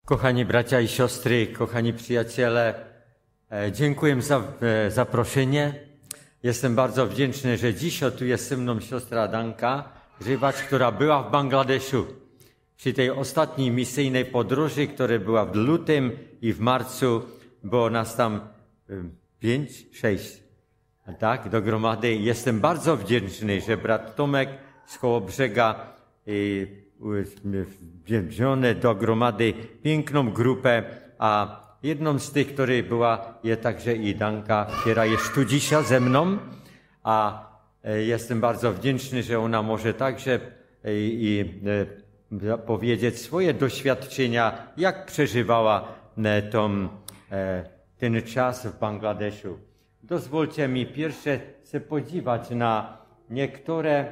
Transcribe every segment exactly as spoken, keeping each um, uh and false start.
Kochani bracia i siostry, kochani przyjaciele, dziękuję za zaproszenie. Jestem bardzo wdzięczny, że dzisiaj tu jest ze mną siostra Adanka Grzybacz, która była w Bangladeszu przy tej ostatniej misyjnej podróży, która była w lutym i w marcu. Było nas tam pięć, sześć, tak, do gromady. Jestem bardzo wdzięczny, że brat Tomek z Kołobrzega wziął do gromady piękną grupę, a jedną z tych, która była, jest także i Danka, która jest tu dzisiaj ze mną, a jestem bardzo wdzięczny, że ona może także i, i powiedzieć swoje doświadczenia, jak przeżywała tą, ten czas w Bangladeszu. Dozwólcie mi pierwsze się podziwiać na niektóre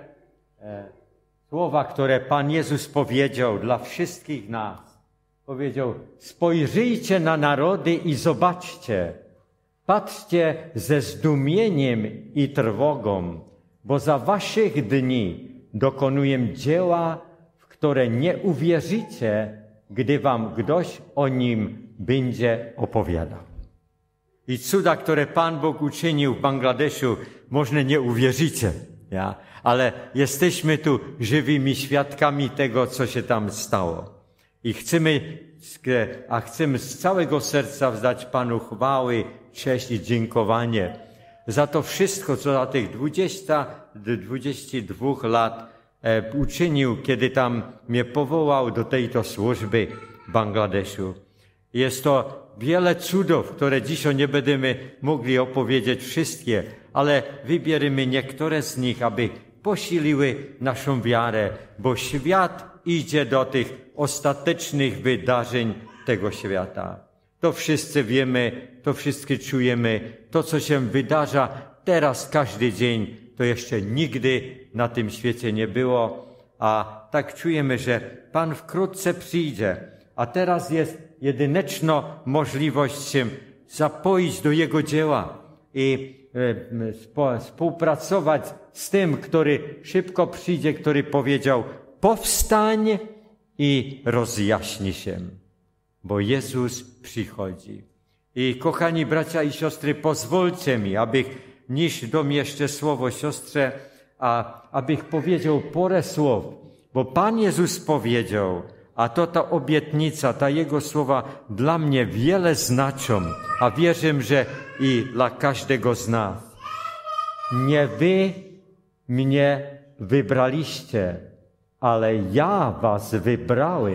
słowa, które Pan Jezus powiedział dla wszystkich nas. Powiedział: spojrzyjcie na narody i zobaczcie, patrzcie ze zdumieniem i trwogą, bo za waszych dni dokonuję dzieła, w które nie uwierzycie, gdy wam ktoś o nim będzie opowiadał. I cuda, które Pan Bóg uczynił w Bangladeszu, może nie uwierzycie, ja? Ale jesteśmy tu żywymi świadkami tego, co się tam stało. I chcemy, a chcemy z całego serca wzdać Panu chwały, cześć i dziękowanie za to wszystko, co za tych dwadzieścia, dwadzieścia dwa lat e, uczynił, kiedy tam mnie powołał do tejto służby w Bangladeszu. Jest to wiele cudów, które dzisiaj nie będziemy mogli opowiedzieć wszystkie, ale wybierzemy niektóre z nich, aby posiliły naszą wiarę, bo świat idzie do tych ostatecznych wydarzeń tego świata. To wszyscy wiemy, to wszyscy czujemy. To, co się wydarza teraz każdy dzień, to jeszcze nigdy na tym świecie nie było. A tak czujemy, że Pan wkrótce przyjdzie. A teraz jest jedyneczna możliwość się zapoić do Jego dzieła i współpracować z tym, który szybko przyjdzie, który powiedział: powstań i rozjaśni się, bo Jezus przychodzi. I kochani bracia i siostry, pozwólcie mi, abych niż dom jeszcze słowo siostrze, a abych powiedział parę słów, bo Pan Jezus powiedział, a to ta obietnica, ta Jego słowa dla mnie wiele znaczą, a wierzę, że i dla każdego z nas. Nie wy mnie wybraliście, ale ja was wybrałem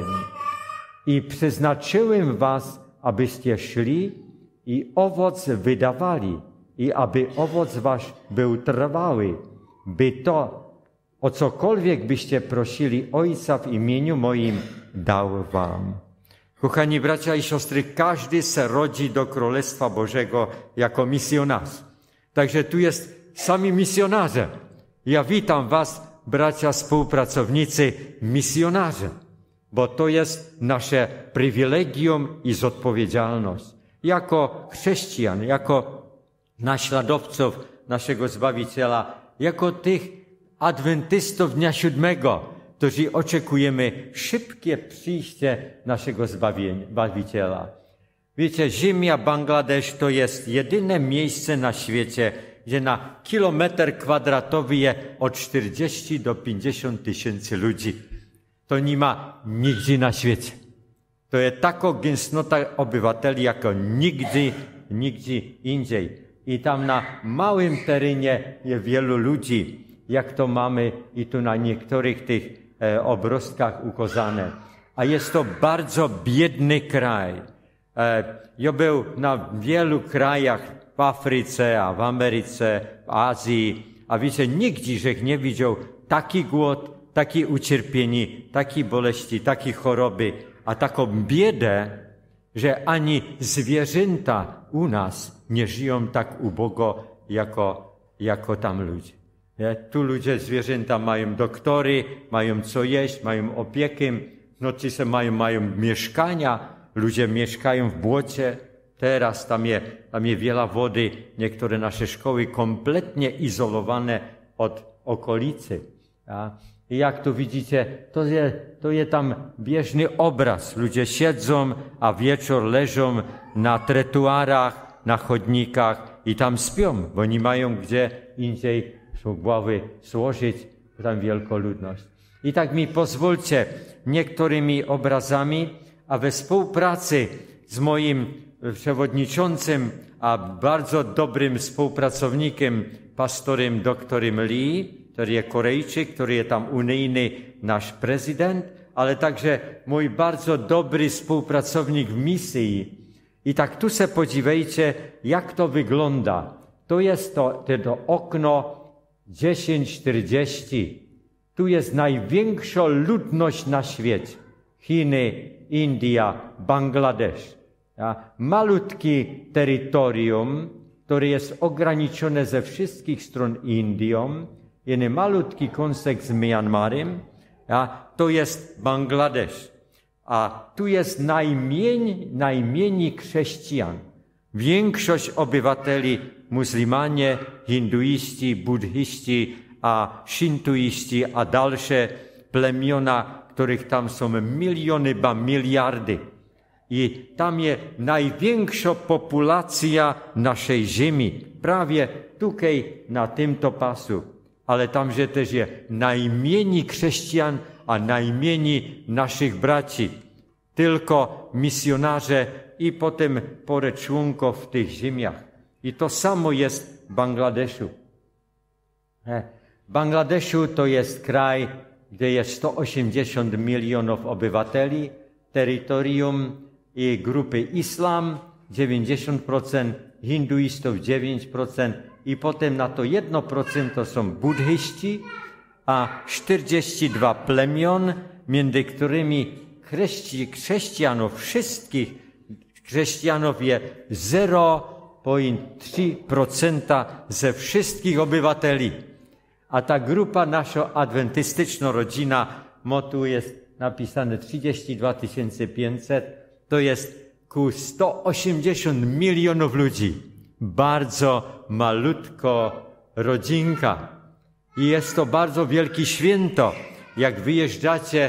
i przeznaczyłem was, abyście szli i owoc wydawali i aby owoc wasz był trwały, by to, o cokolwiek byście prosili Ojca w imieniu moim, dał wam. Kochani bracia i siostry, każdy se rodzi do Królestwa Bożego jako misjonarz. Także tu jest sami misjonarze. Ja witam was, bracia współpracownicy, misjonarze, bo to jest nasze prywilegium i zodpowiedzialność. Jako chrześcijan, jako naśladowców naszego Zbawiciela, jako tych adwentystów dnia siódmego, którzy oczekujemy szybkie przyjście naszego Zbawiciela. Wiecie, ziemia Bangladesz to jest jedyne miejsce na świecie, gdzie na kilometr kwadratowy jest od czterdziestu do pięćdziesięciu tysięcy ludzi. To nie ma nigdzie na świecie. To jest taka gęstnota obywateli, jako nigdy, nigdzie indziej. I tam na małym terenie jest wielu ludzi, jak to mamy i tu na niektórych tych e, obrazkach ukazane. A jest to bardzo biedny kraj. E, ja był na wielu krajach w Afryce, a w Ameryce, w Azji, a wiecie, nigdzie żech nie widział taki głód, takie ucierpienie, takiej boleści, takiej choroby, a taką biedę, że ani zwierzęta u nas nie żyją tak ubogo, jako, jako tam ludzie. Nie? Tu ludzie, zwierzęta mają doktory, mają co jeść, mają opiekę, w nocy se mają, mają mieszkania, ludzie mieszkają w błocie. Teraz tam jest, tam jest wiele wody, niektóre nasze szkoły kompletnie izolowane od okolicy. Ja? I jak tu widzicie, to jest, to jest tam bieżny obraz. Ludzie siedzą, a wieczór leżą na trotuarach, na chodnikach i tam śpią, bo nie mają gdzie indziej głowy złożyć, tam wielkoludność. I tak mi pozwólcie niektórymi obrazami, a we współpracy z moim przewodniczącym, a bardzo dobrym współpracownikiem, pastorem doktorem Lee, który jest Korejczyk, który jest tam unijny nasz prezydent, ale także mój bardzo dobry współpracownik w misji. I tak tu se podziwiajcie, jak to wygląda. To jest to, to okno dziesięć czterdzieści. Tu jest największa ludność na świecie. Chiny, India, Bangladesz. Ja, malutkie terytorium, które jest ograniczone ze wszystkich stron Indią, jeden malutki kąsek z Myanmarem, ja, to jest Bangladesz. A tu jest najmniej, najmniej chrześcijan. Większość obywateli muzułmanie, hinduiści, buddyści, a szintuiści, a dalsze plemiona, których tam są miliony, ba miliardy. I tam jest największa populacja naszej ziemi, prawie tutaj na tym to pasu. Ale tamże też jest najmniej chrześcijan, a najmniej naszych braci. Tylko misjonarze i potem parę członków w tych ziemiach. I to samo jest w Bangladeszu. W Bangladeszu to jest kraj, gdzie jest sto osiemdziesiąt milionów obywateli, terytorium i grupy islam, dziewięćdziesiąt procent, hinduistów dziewięć procent i potem na to jeden procent to są buddyści, a czterdzieści dwa plemion, między którymi chrześci, chrześcijanów, wszystkich chrześcijanów jest zero przecinek trzy procent ze wszystkich obywateli. A ta grupa nasza adwentystyczna rodzina, mo tu jest napisane trzydzieści dwa tysiące pięćset, to jest ku sto osiemdziesiąt milionów ludzi. Bardzo malutko rodzinka. I jest to bardzo wielkie święto. Jak wyjeżdżacie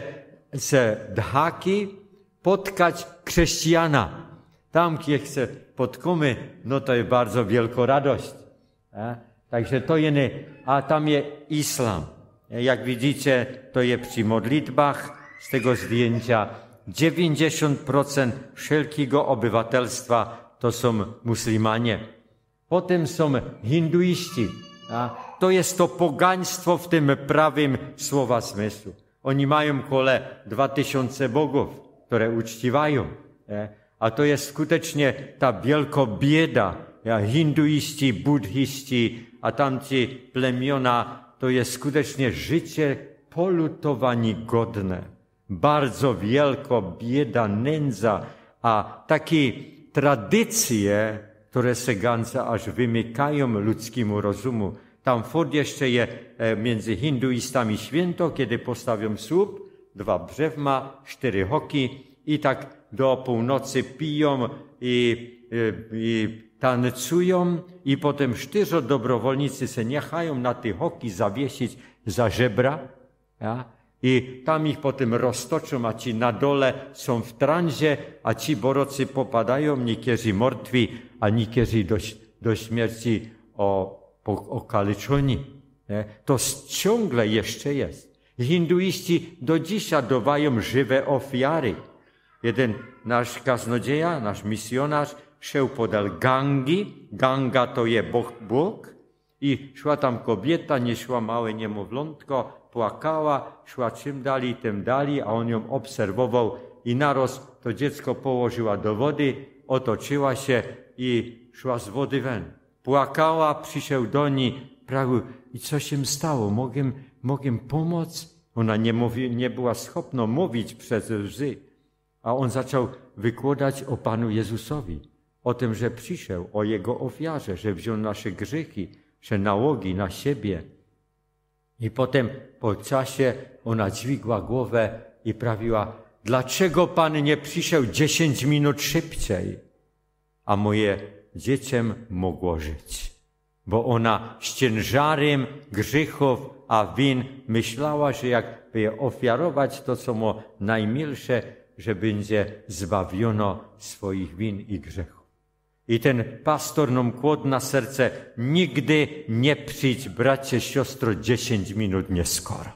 z Dhaki, spotkać chrześcijana. Tam, gdzie się spotkamy, no to jest bardzo wielka radość. A? Także to jest, a tam jest islam. Jak widzicie, to jest przy modlitwach z tego zdjęcia. dziewięćdziesiąt procent wszelkiego obywatelstwa to są muzułmanie. Potem są hinduiści. A? To jest to pogaństwo w tym prawym słowa smysłu. Oni mają kole dwa tysiące bogów, które uczciwają. Nie? A to jest skutecznie ta wielka bieda. Ja, hinduiści, buddyści, a tamci plemiona, to jest skutecznie życie polutowanie godne. Bardzo wielka bieda, nędza, a takie tradycje, które se gance aż wymykają ludzkiemu rozumu. Tam wtedy jeszcze jest między hinduistami święto, kiedy postawią słup, dwa brzewma, cztery hoki i tak do północy piją i, i, i tancują i potem sztyżo dobrowolnicy se niechają na te hoki zawiesić za żebra, ja? I tam ich potem roztoczą, a ci na dole są w transie, a ci borocy popadają, niektórzy martwi, a niektórzy do, do śmierci o, okaleczeni. To ciągle jeszcze jest. Hinduiści do dzisiaj dawają żywe ofiary. Jeden nasz kaznodzieja, nasz misjonarz, szedł podal Gangi. Ganga to jest Bóg, Bóg. I szła tam kobieta, niosła małe niemowlątko, płakała, szła czym dalej, tym dalej, a on ją obserwował i naraz to dziecko położyła do wody, otoczyła się i szła z wody wen. Płakała, przyszedł do niej, prawił, i co się stało? Mogę, mogę pomóc? Ona nie, mówi, nie była schopna mówić przez łzy. A on zaczął wykładać o Panu Jezusowi, o tym, że przyszedł, o Jego ofiarze, że wziął nasze grzechy, że nałogi na siebie. I potem po czasie ona dźwigła głowę i prawiła, dlaczego Pan nie przyszedł dziesięć minut szybciej, a moje dziecię mogło żyć. bo ona z ciężarem grzechów a win myślała, że jakby je ofiarować to, co mu najmilsze, że będzie zbawiono swoich win i grzechów. I ten pastor nam kładł na serce, nigdy nie przyjdź, bracie, siostro, dziesięć minut nie skoro.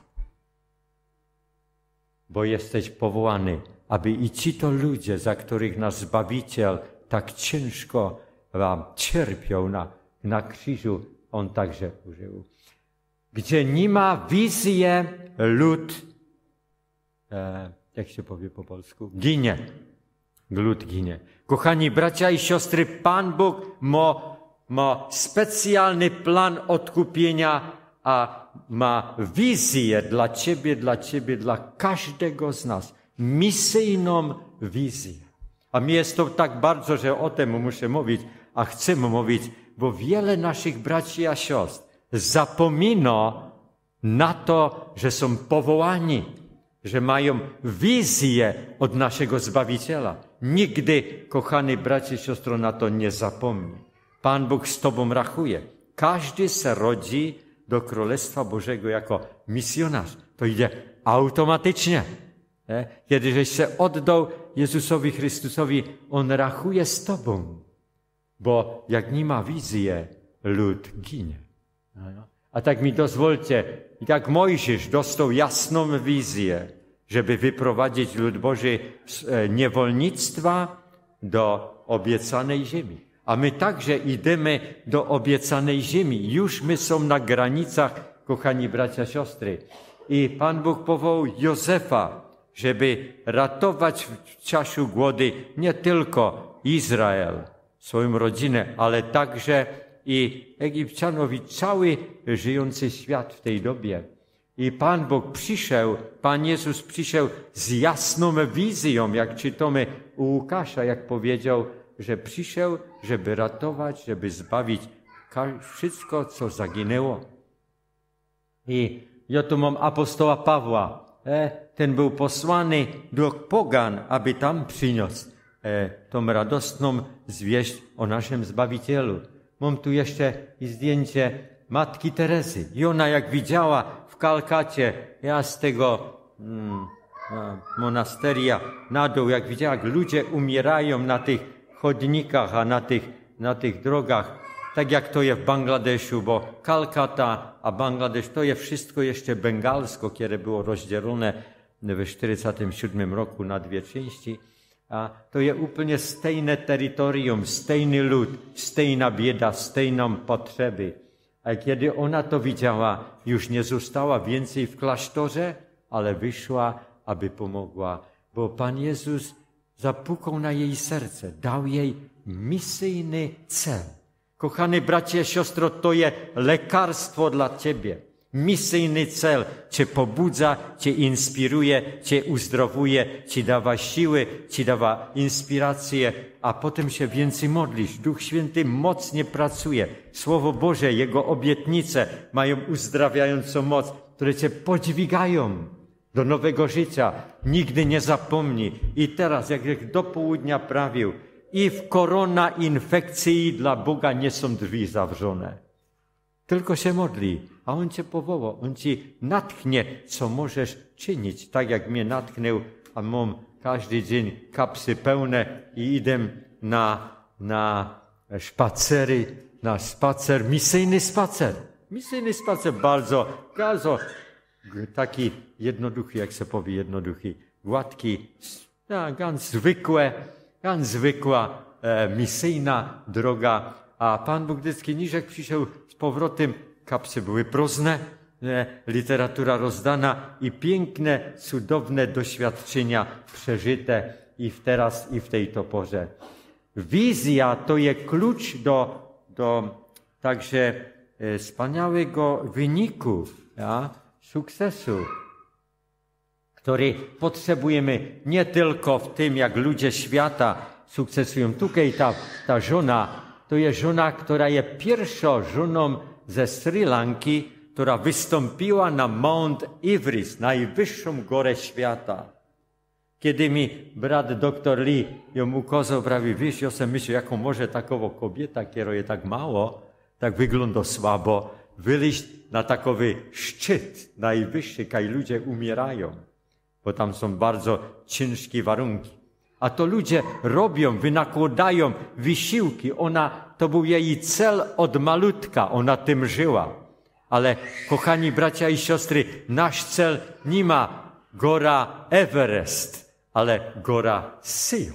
Bo jesteś powołany, aby i ci to ludzie, za których nasz Zbawiciel tak ciężko wam cierpiał na, na krzyżu, on także użył. Gdzie nie ma wizji, lud, e, jak się powie po polsku, ginie. Lud ginie. Kochani bracia i siostry, Pan Bóg ma, ma specjalny plan odkupienia, a ma wizję dla ciebie, dla ciebie, dla każdego z nas. Misyjną wizję. A mi jest to tak bardzo, że o tym muszę mówić, a chcę mówić, bo wiele naszych braci a siostr zapomina na to, że są powołani, że mają wizję od naszego Zbawiciela. Nigdy, kochany bracie i siostro, na to nie zapomnij. Pan Bóg z tobą rachuje. Każdy se rodzi do Królestwa Bożego jako misjonarz. To idzie automatycznie. Kiedy żeś się oddał Jezusowi Chrystusowi, On rachuje z tobą. Bo jak nie ma wizji, lud ginie. A tak mi dozwólcie, jak Mojżesz dostał jasną wizję, żeby wyprowadzić lud Boży z niewolnictwa do obiecanej ziemi. A my także idziemy do obiecanej ziemi. Już my są na granicach, kochani bracia, siostry. I Pan Bóg powołał Józefa, żeby ratować w czasie głody nie tylko Izrael, swoją rodzinę, ale także i Egipcjanów, i cały żyjący świat w tej dobie. I Pan Bóg przyszedł, Pan Jezus przyszedł z jasną wizją, jak czytamy u Łukasza, jak powiedział, że przyszedł, żeby ratować, żeby zbawić wszystko, co zaginęło. I ja tu mam apostoła Pawła. E, ten był posłany do pogan, aby tam przyniósł e, tą radosną zwieść o naszym Zbawicielu. Mam tu jeszcze i zdjęcie Matki Teresy. I ona jak widziała w Kalkacie, ja z tego mm, monasteria na dół, jak widziała, jak ludzie umierają na tych chodnikach, a na tych, na tych drogach, tak jak to jest w Bangladeszu, bo Kalkata, a Bangladesz to jest wszystko jeszcze bengalsko, które było rozdzielone w czterdziestym siódmym roku na dwie części. A to jest zupełnie stejne terytorium, stejny lud, stejna bieda, stejną potrzeby. A kiedy ona to widziała, już nie została więcej w klasztorze, ale wyszła, aby pomogła. Bo Pan Jezus zapukał na jej serce, dał jej misyjny cel. Kochany bracie, siostro, to jest lekarstwo dla ciebie. Misyjny cel cię pobudza, cię inspiruje, cię uzdrowuje, ci dawa siły, ci dawa inspirację, a potem się więcej modlisz. Duch Święty mocnie pracuje. Słowo Boże, Jego obietnice mają uzdrawiającą moc, które cię podźwigają do nowego życia. Nigdy nie zapomnij. I teraz, jak do południa prawił, i w korona infekcji dla Boga nie są drzwi zawrzone. Tylko się modli, a On cię powoła, On ci natchnie, co możesz czynić. Tak jak mnie natchnął, a mam każdy dzień kapsy pełne i idę na, na spacery, na spacer, misyjny spacer. Misyjny spacer bardzo, bardzo taki jednoduchy, jak się powie jednoduchy, gładki, ja, ganz zwykłe, ganz zwykła e, misyjna droga. A Pan Bóg Dycki Niżek przyszedł z powrotem, kapsy były próżne, e, literatura rozdana i piękne, cudowne doświadczenia przeżyte i w teraz, i w tej to porze. Wizja to jest klucz do, do także e, wspaniałego wyniku, ja, sukcesu, który potrzebujemy nie tylko w tym, jak ludzie świata sukcesują. Tutaj ta, ta żona, to jest żona, która jest pierwszą żoną ze Sri Lanki, która wystąpiła na Mount Everest, najwyższą górę świata. Kiedy mi brat doktor Lee ją ukazał, prawie, wiesz, ja sobie myślę, jaką może takowa kobieta, która jest tak mało, tak wygląda słabo, wyjść na takowy szczyt najwyższy, kaj ludzie umierają, bo tam są bardzo ciężkie warunki. A to ludzie robią, wynakładają wysiłki. Ona, to był jej cel od malutka, ona tym żyła. Ale kochani bracia i siostry, nasz cel nie ma góra Everest, ale góra Syjon.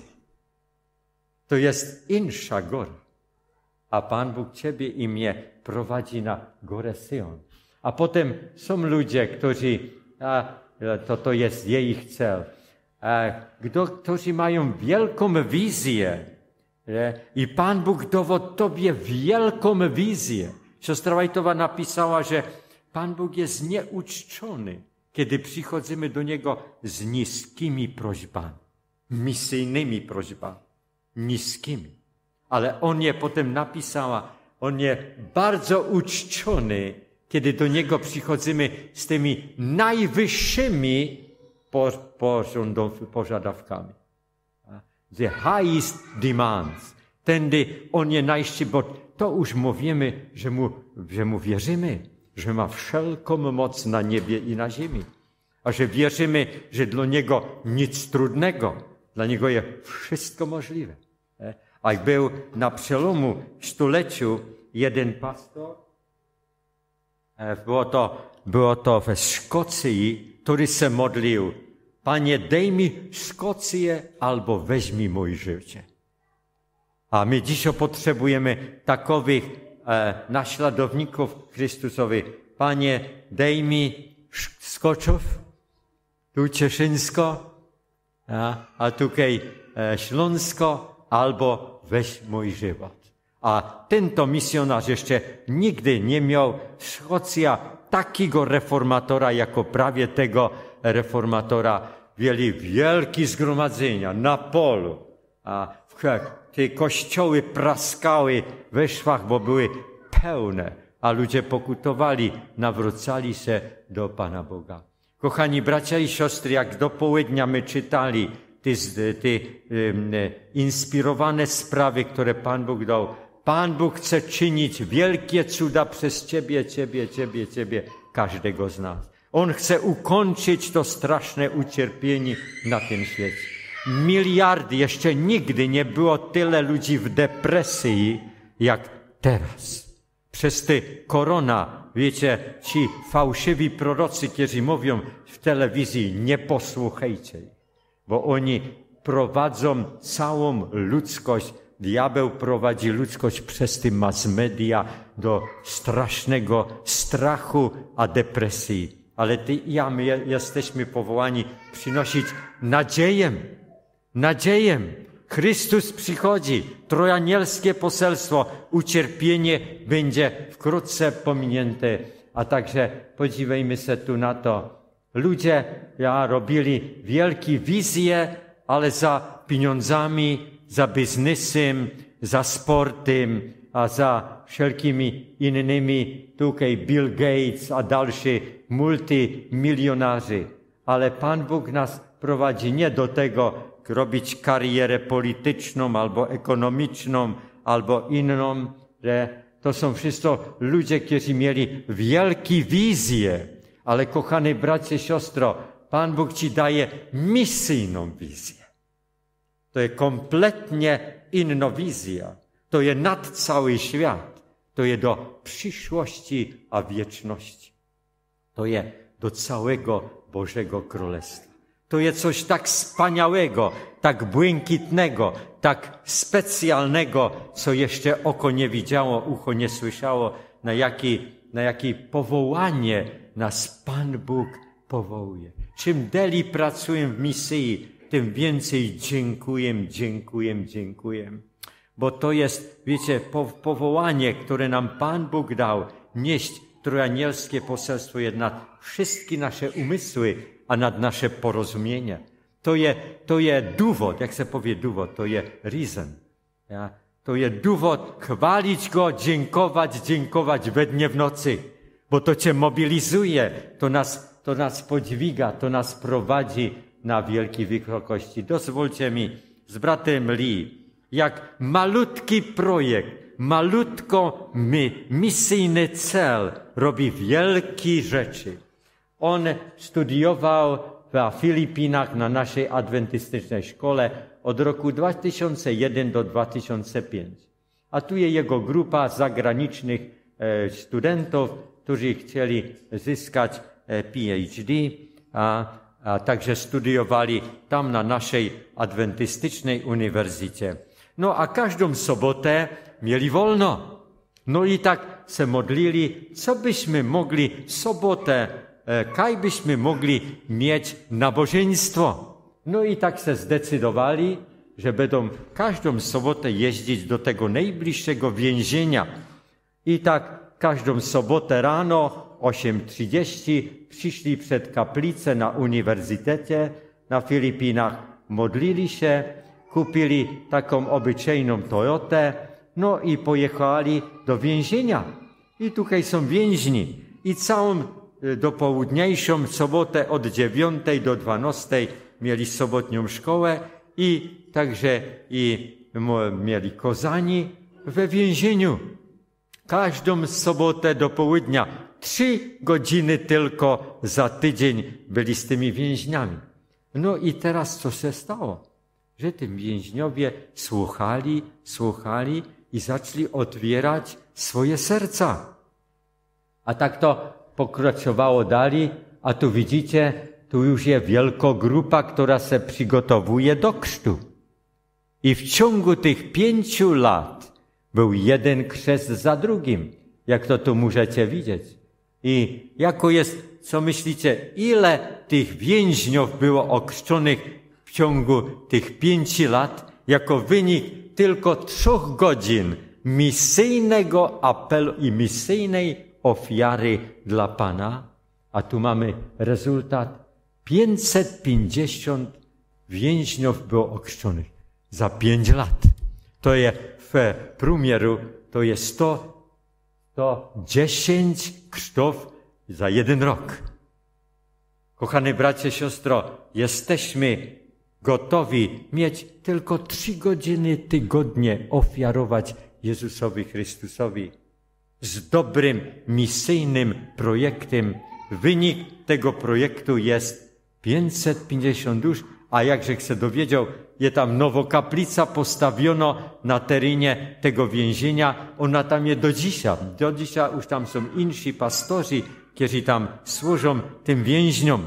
To jest insza góra. A Pan Bóg ciebie i mnie prowadzi na górę Syjon. A potem są ludzie, którzy, a, to, to jest ich cel, a, kto, którzy mają wielką wizję. Nie? I Pan Bóg dawał tobie wielką wizję. Siostra White'owa napisała, że Pan Bóg jest nieuczczony, kiedy przychodzimy do Niego z niskimi prośbami, misyjnymi prośbami, niskimi. Ale On je potem napisała, On jest bardzo uczczony, kiedy do Niego przychodzimy z tymi najwyższymi pożądawkami. The highest demands. Tędy On je najszczy, bo to już mówimy, że mu, że mu wierzymy, że ma wszelką moc na niebie i na ziemi. A że wierzymy, że dla Niego nic trudnego, dla Niego jest wszystko możliwe. A był na przełomu stuleciu jeden pastor, było to, było to w Szkocji, który się modlił: Panie, daj mi Szkocję albo weźmij moje życie. A my dzisiaj potrzebujemy takowych e, naśladowników Chrystusowych. Panie, daj mi Skoczów, tu Cieszyńsko, a, a tutaj e, Śląsko, albo weź mój żywot. A ten to misjonarz jeszcze nigdy nie miał Szkocja takiego reformatora, jako prawie tego reformatora. Mieli wielkie zgromadzenia na polu, a w te kościoły praskały we szwach, bo były pełne, a ludzie pokutowali, nawracali się do Pana Boga. Kochani bracia i siostry, jak do południa my czytali te, te um, inspirowane sprawy, które Pan Bóg dał. Pan Bóg chce czynić wielkie cuda przez Ciebie, Ciebie, Ciebie, Ciebie, każdego z nas. On chce ukończyć to straszne ucierpienie na tym świecie. Miliardy, jeszcze nigdy nie było tyle ludzi w depresji, jak teraz. Przez ty korona, wiecie, ci fałszywi prorocy, którzy mówią w telewizji, nie posłuchajcie, bo oni prowadzą całą ludzkość. Diabeł prowadzi ludzkość przez te mass media do strasznego strachu a depresji. Ale ty i ja, my jesteśmy powołani przynosić nadzieję. Nadzieję. Chrystus przychodzi. Trojanielskie poselstwo. Ucierpienie będzie wkrótce pominięte. A także podziwiajmy się tu na to. Ludzie ja, robili wielkie wizje, ale za pieniądzami, za biznesem, za sportem, a za wszelkimi innymi, tutaj Bill Gates, a dalsi multimilionarzy. Ale Pan Bóg nas prowadzi nie do tego, robić karierę polityczną, albo ekonomiczną, albo inną. Że to są wszystko ludzie, którzy mieli wielkie wizje. Ale kochany bracie, siostro, Pan Bóg ci daje misyjną wizję. To jest kompletnie inna wizja. To jest nad cały świat. To jest do przyszłości a wieczności. To jest do całego Bożego Królestwa. To jest coś tak wspaniałego, tak błękitnego, tak specjalnego, co jeszcze oko nie widziało, ucho nie słyszało, na jakie na jakie powołanie nas Pan Bóg powołuje. Czym deli pracuję w misji, tym więcej dziękuję, dziękuję, dziękuję. Bo to jest, wiecie, powołanie, które nam Pan Bóg dał, nieść trojanielskie poselstwo jest nad wszystkie nasze umysły, a nad nasze porozumienie. To jest, to jest dowód, jak się powie dowód, to jest reason. Ja? To jest dowód chwalić Go, dziękować, dziękować we dnie w nocy, bo to Cię mobilizuje, to nas, to nas podźwiga, to nas prowadzi na wielkie wysokości. Dozwólcie mi z bratem Lee, jak malutki projekt malutko my, misyjny cel robi wielkie rzeczy. On studiował w Filipinach na naszej adwentystycznej szkole od roku dwa tysiące jeden do dwa tysiące pięć. A tu jest jego grupa zagranicznych e, studentów, którzy chcieli zyskać e, P H D, a, a także studiowali tam na naszej adwentystycznej uniwersytecie. No a każdą sobotę mieli wolno. No i tak se modlili, co byśmy mogli w sobotę, e, kaj byśmy mogli mieć nabożeństwo. No i tak se zdecydowali, że będą każdą sobotę jeździć do tego najbliższego więzienia. I tak każdą sobotę rano, osiem trzydzieści, przyszli przed kaplicę na uniwersytecie na Filipinach, modlili się, kupili taką obyczajną Toyotę, no i pojechali do więzienia. I tutaj są więźni. I całą dopołudniejszą sobotę od dziewiątej do dwunastej mieli sobotnią szkołę i także i mieli kozani we więzieniu. Każdą sobotę do południa, trzy godziny tylko za tydzień byli z tymi więźniami. No i teraz co się stało? Że tym więźniowie słuchali, słuchali i zaczęli otwierać swoje serca. A tak to pokraczowało dalej, a tu widzicie, tu już jest wielka grupa, która się przygotowuje do chrztu. I w ciągu tych pięciu lat był jeden chrzest za drugim, jak to tu możecie widzieć. I jako jest, co myślicie, ile tych więźniów było ochrzczonych w ciągu tych pięciu lat, jako wynik tylko trzech godzin misyjnego apelu i misyjnej ofiary dla Pana, a tu mamy rezultat. pięćset pięćdziesiąt więźniów było ochrzczonych za pięć lat. To jest w promieru, to jest sto, sto dziesięć chrztów za jeden rok. Kochane bracie, siostro, jesteśmy gotowi mieć tylko trzy godziny tygodnie ofiarować Jezusowi Chrystusowi z dobrym misyjnym projektem. Wynik tego projektu jest pięćset pięćdziesiąt dusz, a jakże się dowiedział, jest tam nowo kaplica postawiono na terenie tego więzienia. Ona tam jest do dzisiaj. Do dzisiaj już tam są inni pastorzy, którzy tam służą tym więźniom.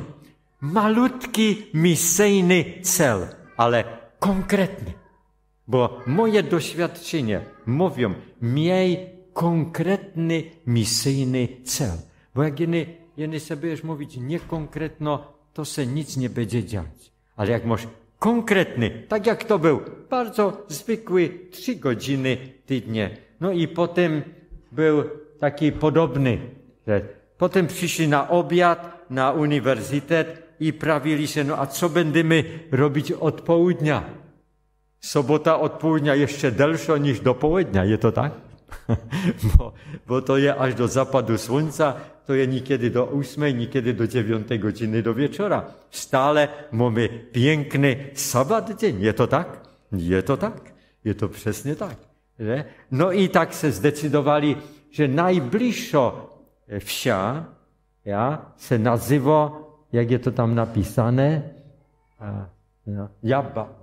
Malutki misyjny cel, ale konkretny. Bo moje doświadczenie mówią, miej konkretny misyjny cel. Bo jak jeny, jeny sobie będziesz mówić niekonkretno, to se nic nie będzie dziać. Ale jak masz konkretny, tak jak to był, bardzo zwykły, trzy godziny tydnie. No i potem był taki podobny, że potem przyszli na obiad, na uniwersytet i prawili się, no a co będziemy robić od południa? Sobota od południa jeszcze dalsza niż do południa, jest to tak? bo, bo to jest aż do zapadu słońca, to jest niekiedy do ósmej, niekiedy do dziewiątej godziny do wieczora. Stale mamy piękny sabat dzień, jest to tak? Jest to tak? Jest to przesnie tak. Że? No i tak się zdecydowali, że najbliższa wsia ja, się nazywa, jak jest to tam napisane, a, no, Jabba.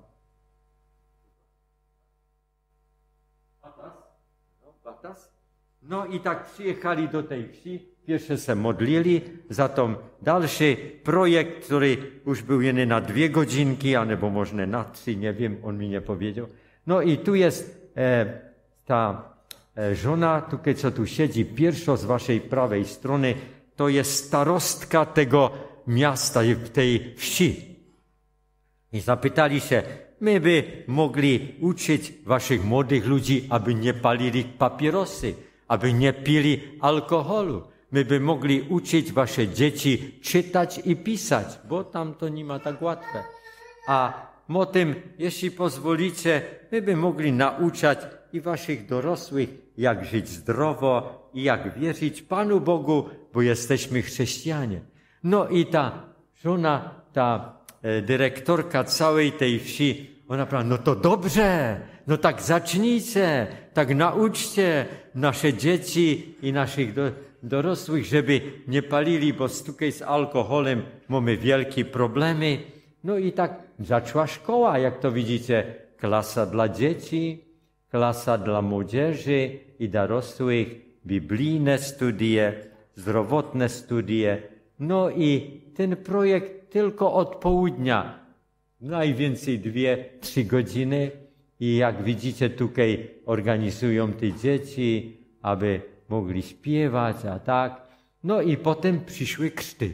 No i tak przyjechali do tej wsi, pierwsze se modlili za tą dalszy projekt, który już był jeny na dwie godzinki, albo może na trzy, nie wiem, on mi nie powiedział. No i tu jest e, ta e, żona, tutaj co tu siedzi, pierwsza z waszej prawej strony, to jest starostka tego miasta, tej wsi. I zapytali się, my by mogli uczyć waszych młodych ludzi, aby nie palili papierosy, aby nie pili alkoholu. My by mogli uczyć wasze dzieci czytać i pisać, bo tam to nie ma tak łatwe. A o tym, jeśli pozwolicie, my by mogli nauczać i waszych dorosłych, jak żyć zdrowo i jak wierzyć Panu Bogu, bo jesteśmy chrześcijanie. No i ta żona, ta e, dyrektorka całej tej wsi, ona powiedziała, no to dobrze, no tak zacznijcie, tak nauczcie nasze dzieci i naszych do, dorosłych, żeby nie palili, bo tutaj z alkoholem mamy wielkie problemy. No i tak zaczęła szkoła, jak to widzicie, klasa dla dzieci, klasa dla młodzieży i dorosłych, biblijne studie, zdrowotne studie. No i ten projekt tylko od południa, najwięcej dwie, trzy godziny. I jak widzicie, tutaj organizują te dzieci, aby mogli śpiewać, a tak. No i potem przyszły chrzty.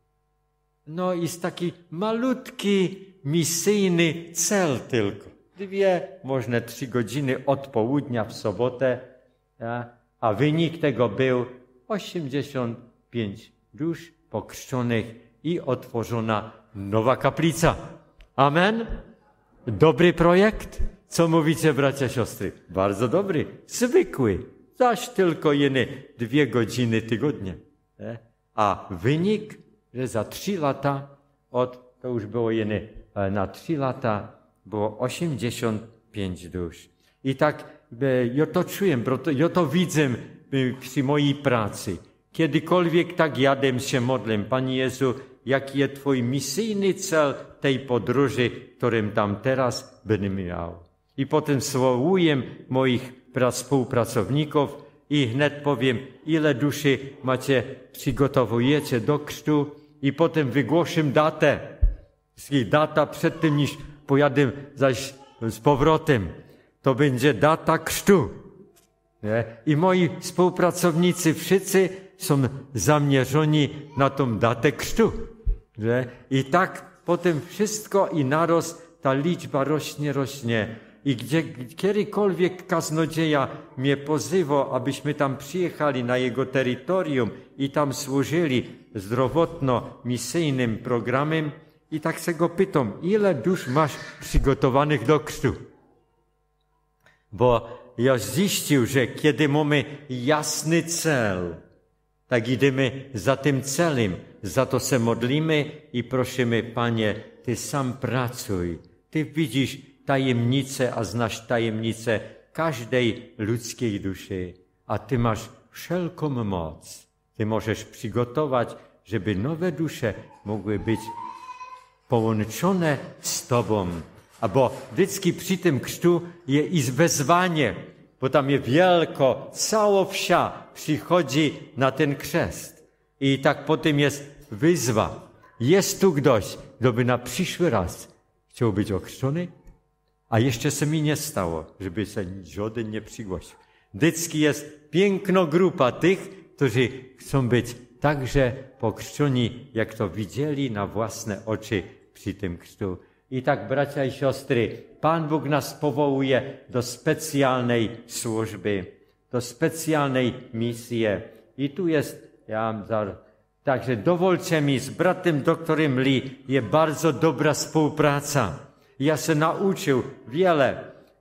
No i jest taki malutki, misyjny cel tylko. Dwie, można trzy godziny od południa w sobotę, ja? A wynik tego był osiemdziesiąt pięć dusz pokrzczonych i otworzona nowa kaplica. Amen? Dobry projekt? Co mówicie, bracia, siostry? Bardzo dobry, zwykły, zaś tylko jeny dwie godziny tygodnie. Nie? A wynik, że za trzy lata, od, to już było jeny na trzy lata, było osiemdziesiąt pięć dusz. I tak ja to czuję, ja to widzę przy mojej pracy. Kiedykolwiek tak jadę się modlę, Panie Jezu, jaki jest Twój misyjny cel tej podróży, którym tam teraz będę miał. I potem słołuję moich współpracowników i wnet powiem, ile duszy macie, przygotowujecie do chrztu i potem wygłoszę datę. Data przed tym, niż pojadę zaś z powrotem. To będzie data chrztu. Nie? I moi współpracownicy wszyscy są zamierzeni na tą datę chrztu. Nie? I tak potem wszystko i narost, ta liczba rośnie, rośnie. I gdzie, kiedykolwiek kaznodzieja mnie pozywał, abyśmy tam przyjechali na jego terytorium i tam służyli zdrowotno-misyjnym programem, i tak se go pytam, ile dusz masz przygotowanych do chrztu? Bo ja ziścił, że kiedy mamy jasny cel, tak idziemy za tym celem, za to se modlimy i prosimy, Panie, Ty sam pracuj. Ty widzisz tajemnicę, a znasz tajemnicę każdej ludzkiej duszy, a Ty masz wszelką moc. Ty możesz przygotować, żeby nowe dusze mogły być połączone z Tobą. A bo vždycky przy tym chrztu jest i wezwanie, bo tam jest wielko, cała wsia przychodzi na ten chrzest. I tak potem jest wyzwa. Jest tu ktoś, kto by na przyszły raz chciał być ochrzczony? A jeszcze se mi nie stało, żeby się żaden nie przygłosił. Vždycky jest piękna grupa tych, którzy chcą być także pochrzczeni, jak to widzieli na własne oczy przy tym chrztu. I tak, bracia i siostry, Pan Bóg nas powołuje do specjalnej służby, do specjalnej misji. I tu jest, ja także dowolcie mi, z bratem doktorem Lee jest bardzo dobra współpraca. Ja się nauczył wiele,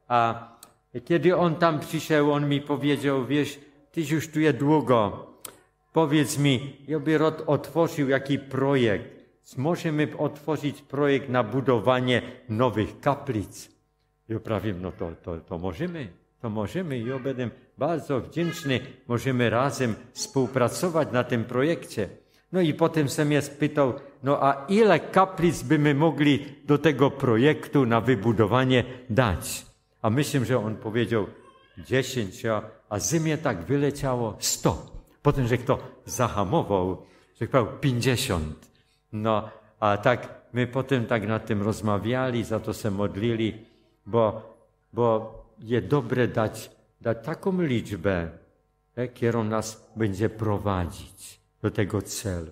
a kiedy on tam przyszedł, on mi powiedział, wiesz, tyś już tu jest długo, powiedz mi, ja by otworzył jaki projekt. Możemy otworzyć projekt na budowanie nowych kaplic. Ja prawie, no to, to, to możemy, to możemy. Ja będę bardzo wdzięczny, możemy razem współpracować na tym projekcie. No i potem sam mnie spytał, no a ile kaplic by my mogli do tego projektu na wybudowanie dać? A myślę, że on powiedział dziesięć, a z mnie tak wyleciało sto. Potem, że kto zahamował, że powiedział pięćdziesiąt. No, a tak my potem tak nad tym rozmawiali, za to się modlili, bo, bo jest dobre dać, dać taką liczbę, którą nas będzie prowadzić do tego celu.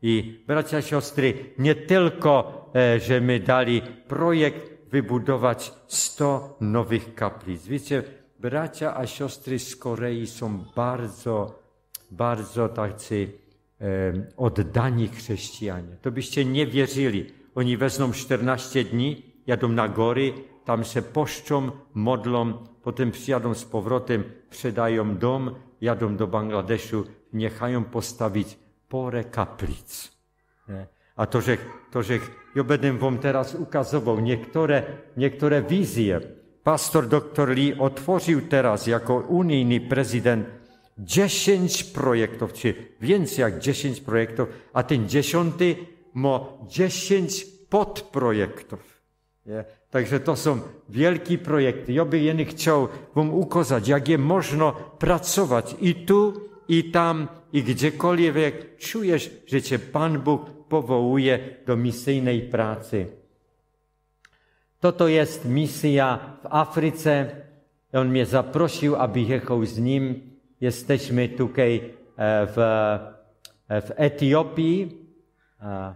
I bracia, siostry, nie tylko, e, że my dali projekt wybudować sto nowych kaplic. Wiecie, bracia a siostry z Korei są bardzo, bardzo tacy e, oddani chrześcijanie. To byście nie wierzyli. Oni wezmą czternaście dni, jadą na góry, tam się poszczą, modlą, potem przyjadą z powrotem, sprzedają dom, jadą do Bangladeszu, niechają postawić porę kaplic. A to, że, to, że ja będę wam teraz ukazywał niektóre, niektóre wizje. Pastor doktor Lee otworzył teraz jako unijny prezydent dziesięć projektów, czy więcej jak dziesięć projektów, a ten dziesiąty ma dziesięć podprojektów. Nie? Także to są wielkie projekty. Ja by jeny chciał wam ukazać, jak je można pracować i tu, i tam, i gdziekolwiek czujesz, że cię Pan Bóg powołuje do misyjnej pracy. To to jest misja w Afryce. On mnie zaprosił, aby jechał z nim. Jesteśmy tutaj w, w Etiopii, a,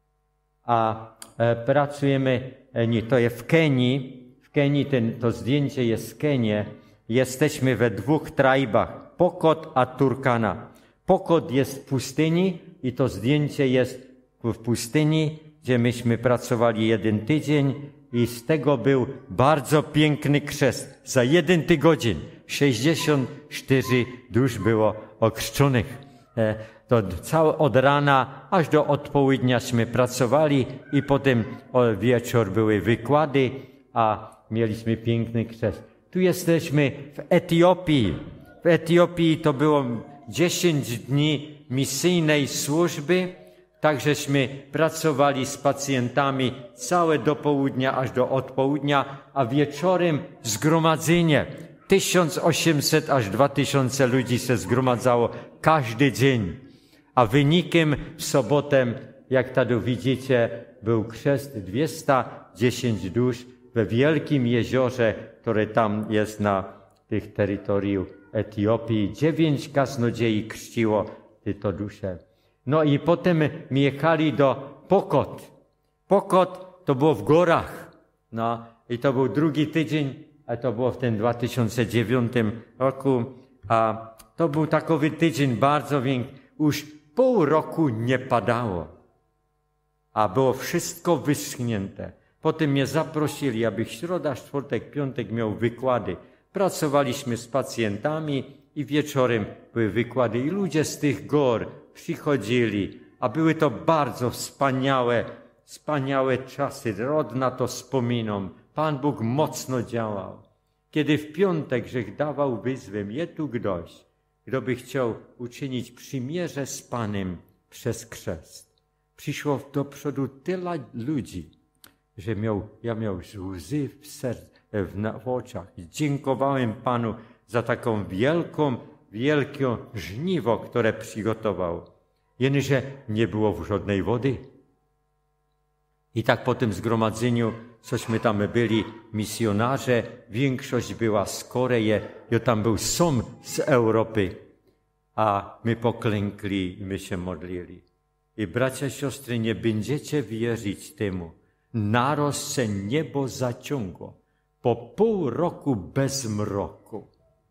a pracujemy, nie, to jest w Kenii. W Kenii ten, to zdjęcie jest z Kenii. Jesteśmy we dwóch tribach, Pokot a Turkana. Pokot jest w pustyni i to zdjęcie jest w pustyni, gdzie myśmy pracowali jeden tydzień i z tego był bardzo piękny chrzest. Za jeden tydzień sześćdziesiąt cztery dusz było ochrzczonych. To całe od rana aż do odpołudniaśmy pracowali i potem o wieczór były wykłady, a mieliśmy piękny chrzest. Tu jesteśmy w Etiopii. W Etiopii to było dziesięć dni misyjnej służby, takżeśmy pracowali z pacjentami całe do południa aż do odpołudnia, a wieczorem zgromadzenie. tysiąc osiemset aż dwa tysiące ludzi się zgromadzało każdy dzień. A wynikiem w sobotę, jak tady widzicie, był chrzest dwieście dziesięć dusz we wielkim jeziorze, które tam jest na tych terytorium Etiopii. Dziewięć kaznodziei chrzciło te dusze. No i potem my jechali do Pokot. Pokot to było w górach. No i to był drugi tydzień, a to było w tym dwa tysiące dziewiątym roku. A to był takowy tydzień bardzo większy. Już pół roku nie padało. A było wszystko wyschnięte. Potem mnie zaprosili, aby środa, czwartek, piątek miał wykłady. Pracowaliśmy z pacjentami i wieczorem były wykłady. I ludzie z tych gór przychodzili, a były to bardzo wspaniałe, wspaniałe czasy. Rod na to wspominam. Pan Bóg mocno działał. Kiedy w piątek żech dawał wyzwę, je tu ktoś, kto by chciał uczynić przymierze z Panem przez chrzest. Przyszło do przodu tyle ludzi, że miał, ja miał łzy w sercu, w, w oczach. I dziękowałem Panu za taką wielką, wielkie żniwo, które przygotował. Jednakże nie było żadnej wody. I tak po tym zgromadzeniu, cośmy tam byli misjonarze, większość była z Korei, ja tam był sam z Europy, a my poklękli i my się modlili. I bracia, siostry, nie będziecie wierzyć temu. Naraz się niebo zaciągło. Po pół roku bez mroku.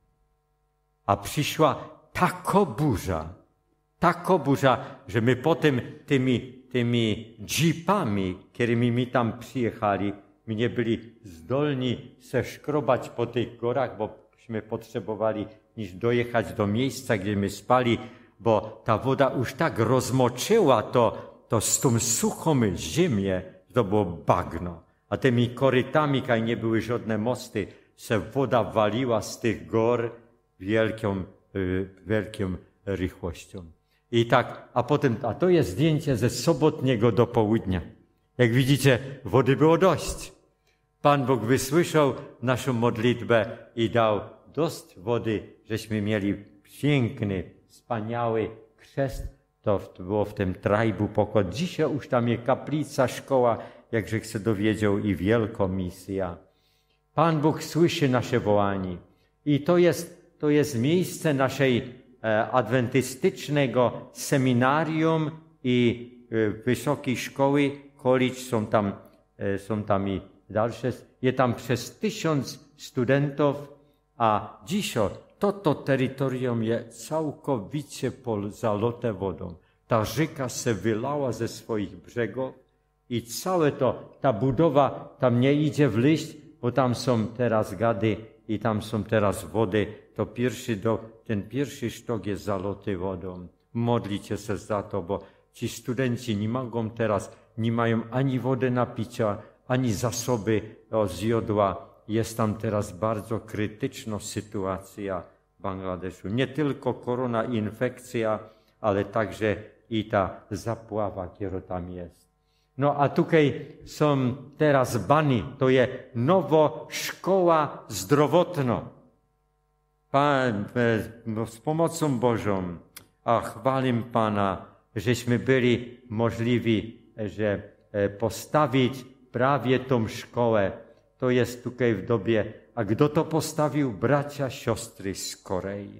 A przyszła taka burza, taka burza, że my potem tymi, tymi jeepami, którymi my tam przyjechali, my nie byli zdolni se szkrobać po tych górach, bośmy potrzebowali niż dojechać do miejsca, gdzie my spali, bo ta woda już tak rozmoczyła to, to z tą suchą ziemię, to było bagno. A tymi korytami, kaj nie były żadne mosty, se woda waliła z tych gór wielką, y, wielką rychłością. I tak, a potem, a to jest zdjęcie ze sobotniego do południa. Jak widzicie, wody było dość. Pan Bóg wysłyszał naszą modlitwę i dał dość wody, żeśmy mieli piękny, wspaniały chrzest. To było w tym trajbu Pokot. Dzisiaj już tam jest kaplica, szkoła, jakże się dowiedział, i wielka misja. Pan Bóg słyszy nasze wołanie. I to jest, to jest miejsce naszej e, adwentystycznego seminarium i e, wysokiej szkoły. College są tam, e, są tam i dalsze. Jest tam przez tysiąc studentów, a dzisiaj to, to terytorium jest całkowicie zalote wodą. Ta rzeka się wylała ze swoich brzegów i całe to, ta budowa tam nie idzie w liść, bo tam są teraz gady i tam są teraz wody. To pierwszy do, ten pierwszy sztok jest zaloty wodą. Modlicie się za to, bo ci studenci nie mogą teraz, nie mają ani wody na picia, ani zasoby o, z jodła. Jest tam teraz bardzo krytyczna sytuacja w Bangladeszu. Nie tylko korona infekcja, ale także i ta zapława, która tam jest. No a tutaj są teraz bani, to jest nowa szkoła zdrowotna. Pan, no, z pomocą Bożą, a chwalim Pana, żeśmy byli możliwi, że postawić prawie tą szkołę. To jest tutaj w dobie, a kto to postawił? Bracia, siostry z Korei.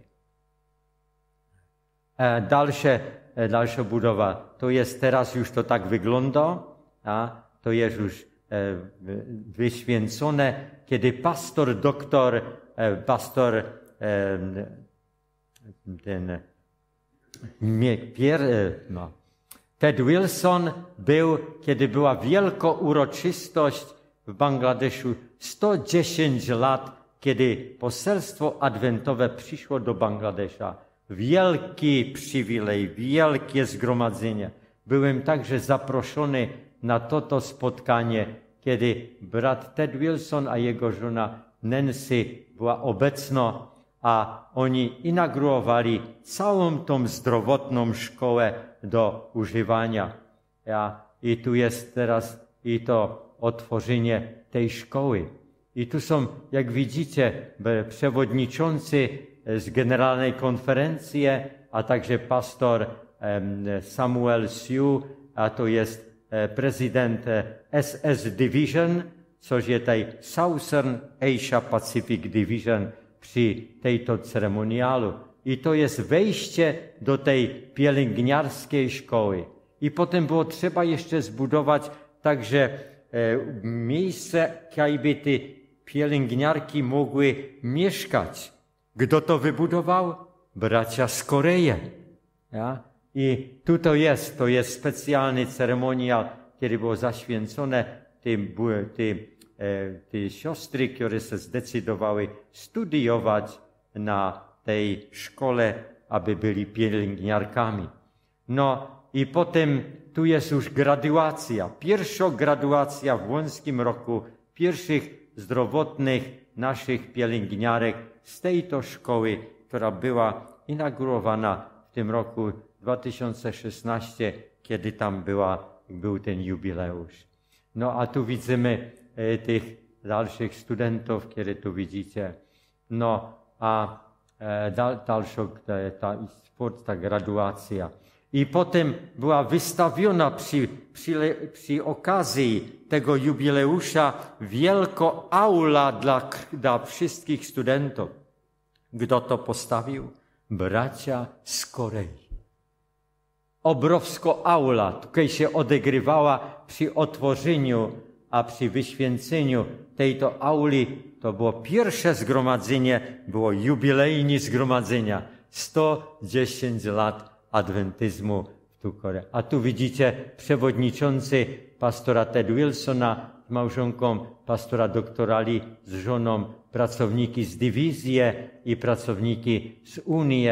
Dalsze, dalsza budowa, to jest teraz już to tak wygląda, a to jest już wyświęcone, kiedy pastor, doktor, pastor ten pier, no, Ted Wilson był, kiedy była wielka uroczystość w Bangladeszu, sto dziesięć lat, kiedy poselstwo adwentowe przyszło do Bangladesza. Wielki przywilej, wielkie zgromadzenie. Byłem także zaproszony na to, to spotkanie, kiedy brat Ted Wilson a jego żona Nancy była obecna, a oni inaugurowali całą tą zdrowotną szkołę do używania. Ja, i tu jest teraz i to otworzenie tej szkoły. I tu są, jak widzicie, przewodniczący z Generalnej Konferencji, a także pastor Samuel Siu, a to jest prezydent S S Division, což je tej Southern Asia Pacific Division przy tejto ceremoniálu. I to jest wejście do tej pielęgniarskiej szkoły. I potem było trzeba jeszcze zbudować także e, miejsce, gdzie by te pielęgniarki mogły mieszkać. Kto to wybudował? Bracia z Korei. Ja? I tu to jest, to jest specjalny ceremoniał, który było zaświęcone te, te, te siostry, które się zdecydowały studiować na tej szkole, aby byli pielęgniarkami. No i potem tu jest już graduacja. Pierwsza graduacja w Łąckim roku pierwszych zdrowotnych naszych pielęgniarek z tej to szkoły, która była inaugurowana w tym roku dwa tysiące szesnastym, kiedy tam była, był ten jubileusz. No a tu widzimy e, tych dalszych studentów, które tu widzicie. No a e, dal, dalsza ta, ta, ta graduacja. I potem była wystawiona przy, przy, przy okazji tego jubileusza wielka aula dla, dla wszystkich studentów. Kto to postawił? Bracia z Korei. Obrowska aula, tutaj się odegrywała przy otworzeniu, a przy wyświęceniu tejto auli, to było pierwsze zgromadzenie, było jubilejne zgromadzenia. sto dziesięć lat adwentyzmu w tu Korei. A tu widzicie przewodniczący pastora Ted Wilsona z małżonką pastora doktora Lee z żoną, pracowniki z dywizji i pracowniki z Unii,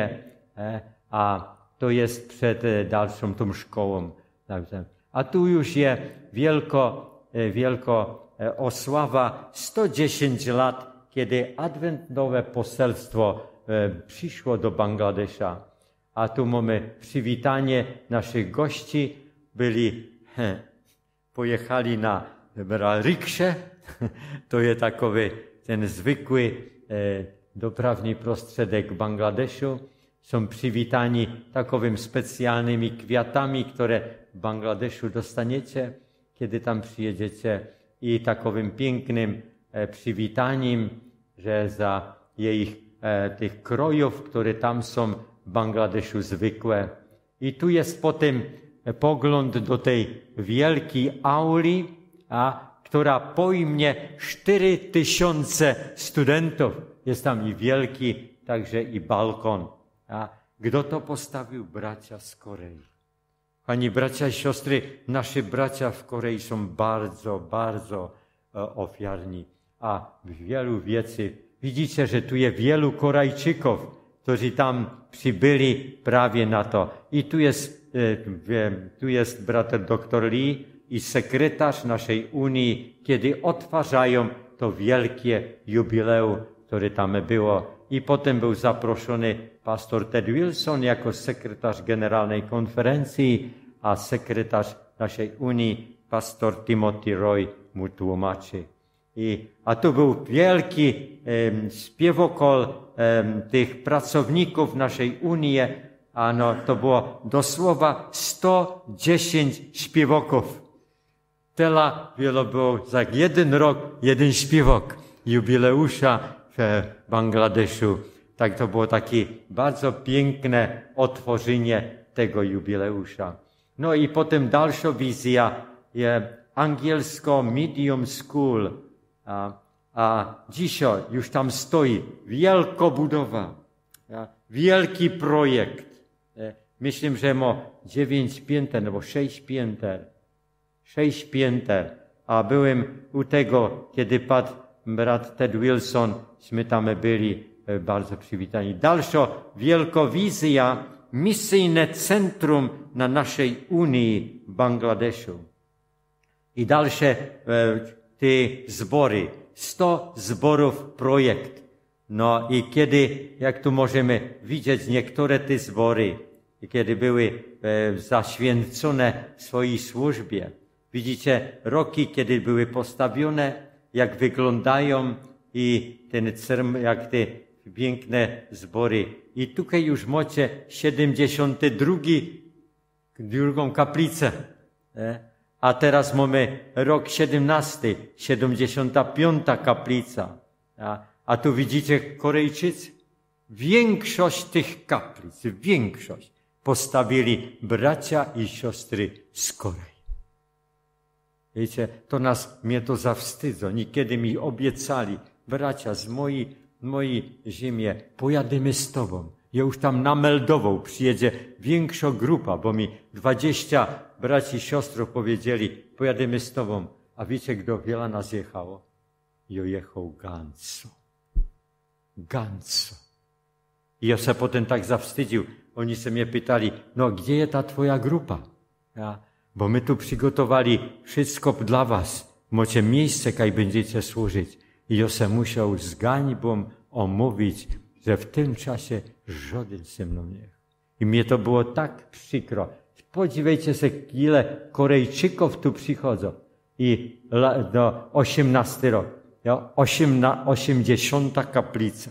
a to jest przed dalszą tą szkołą. A tu już jest wielko, wielko osława sto dziesięć lat, kiedy adwentowe poselstwo przyszło do Bangladesza. A tu mamy przywitanie naszych gości. Byli, he, pojechali na riksze. To jest takowy ten zwykły e, doprawny prostředek Bangladeszu. Są przywitani takowym specjalnymi kwiatami, które w Bangladeszu dostaniecie, kiedy tam przyjedziecie, i takowym pięknym e, przywitaniem, że za ich e, tych krojów, które tam są w Bangladeszu zwykłe. I tu jest potem pogląd do tej wielkiej auli, a, która pojmie cztery tysiące studentów. Jest tam i wielki, także i balkon. A kto to postawił? Bracia z Korei. Pani bracia i siostry, nasi bracia w Korei są bardzo, bardzo e, ofiarni. A w wielu wiecy widzicie, że tu jest wielu Korejczyków, którzy tam przybyli prawie na to. I tu jest, tu jest brat doktor Lee i sekretarz naszej Unii, kiedy odtwarzają to wielkie jubileum, które tam było. I potem był zaproszony pastor Ted Wilson jako sekretarz Generalnej Konferencji, a sekretarz naszej Unii, pastor Timothy Roy, mu tłumaczy. I, a tu był wielki um, śpiewokol um, tych pracowników naszej Unii, a no, to było dosłowa sto dziesięć śpiewoków. Tyle wiele było za jeden rok, jeden śpiewok jubileusza w Bangladeszu. Tak to było takie bardzo piękne otworzenie tego jubileusza. No i potem dalsza wizja, je angielsko medium school, a, a dzisiaj już tam stoi wielka budowa, a, wielki projekt. Myślę, że ma dziewięć pięter albo sześć pięter, sześć pięter, a byłem u tego, kiedy padł brat Ted Wilson, my tam byli bardzo przywitani. Dalsza wielka wizja, misyjne centrum na naszej Unii w Bangladeszu. I dalsze e, te zbory, sto zborów projekt. No i kiedy, jak tu możemy widzieć, niektóre te zbory, kiedy były e, zaświęcone w swojej służbie. Widzicie roki, kiedy były postawione, jak wyglądają i ten, jak te piękne zbory. I tutaj już macie siedemdziesiątą drugą kaplicę. A teraz mamy rok siedemnasty, siedemdziesiąta piąta kaplica. A tu widzicie Korejczycy? Większość tych kaplic, większość postawili bracia i siostry z Korei. Wiecie, to nas, mnie to zawstydza. Niekiedy mi obiecali, bracia z mojej, mojej ziemi, pojadymy z tobą. Ja już tam nameldował, przyjedzie większa grupa, bo mi dwadzieścia braci i siostrów powiedzieli, pojadymy z tobą. A wiecie, kto wiele nas jechało? Jo jechał Ganco. Ganco. I ja się potem tak zawstydził. Oni się mnie pytali, no gdzie jest ta twoja grupa? Ja, bo my tu przygotowali wszystko dla was. Macie miejsce, kaj będziecie służyć. I ja się musiał z gańbą omówić, że w tym czasie żaden ze mną nie. I mnie to było tak przykro. Podziwiajcie się, ile Korejczyków tu przychodzą. I do osiemnasty rok. osiemdziesiąta kaplica.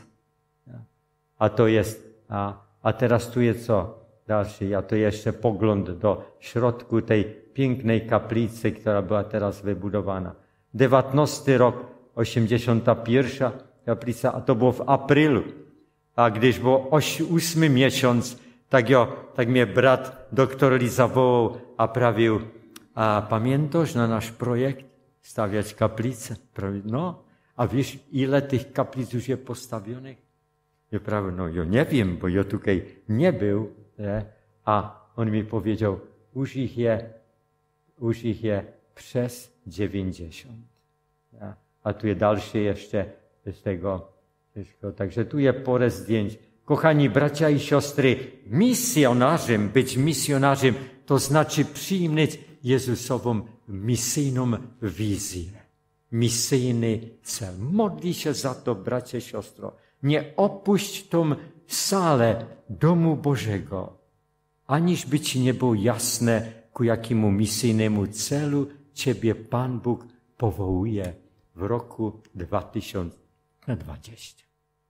A to jest, a, a teraz tu jest co? Dalszy, a to jeszcze pogląd do środku tej pięknej kaplicy, która była teraz wybudowana. dziewiętnasty rok, osiemdziesiąta pierwsza kaplica, a to było w aprilu. A gdyż było ósmy miesiąc, tak, ja, tak mnie brat doktor Lee zawołał, a prawił, a pamiętasz na nasz projekt stawiać kaplicę? No, a wiesz, ile tych kaplic już jest postawionych? Ja prawie, no ja nie wiem, bo ja tutaj nie był, nie? A on mi powiedział, już ich je, już ich je przez dziewięćdziesiąt. Ja? A tu jest dalszy jeszcze z tego wszystko. Także tu jest parę zdjęć. Kochani bracia i siostry, misjonarzem, być misjonarzem, to znaczy przyjąć Jezusową misyjną wizję, misyjny cel. Modli się za to, bracie i siostro. Nie opuść tą salę domu Bożego, aniż by ci nie było jasne, ku jakiemu misyjnemu celu ciebie Pan Bóg powołuje w roku dwa tysiące dwudziestym.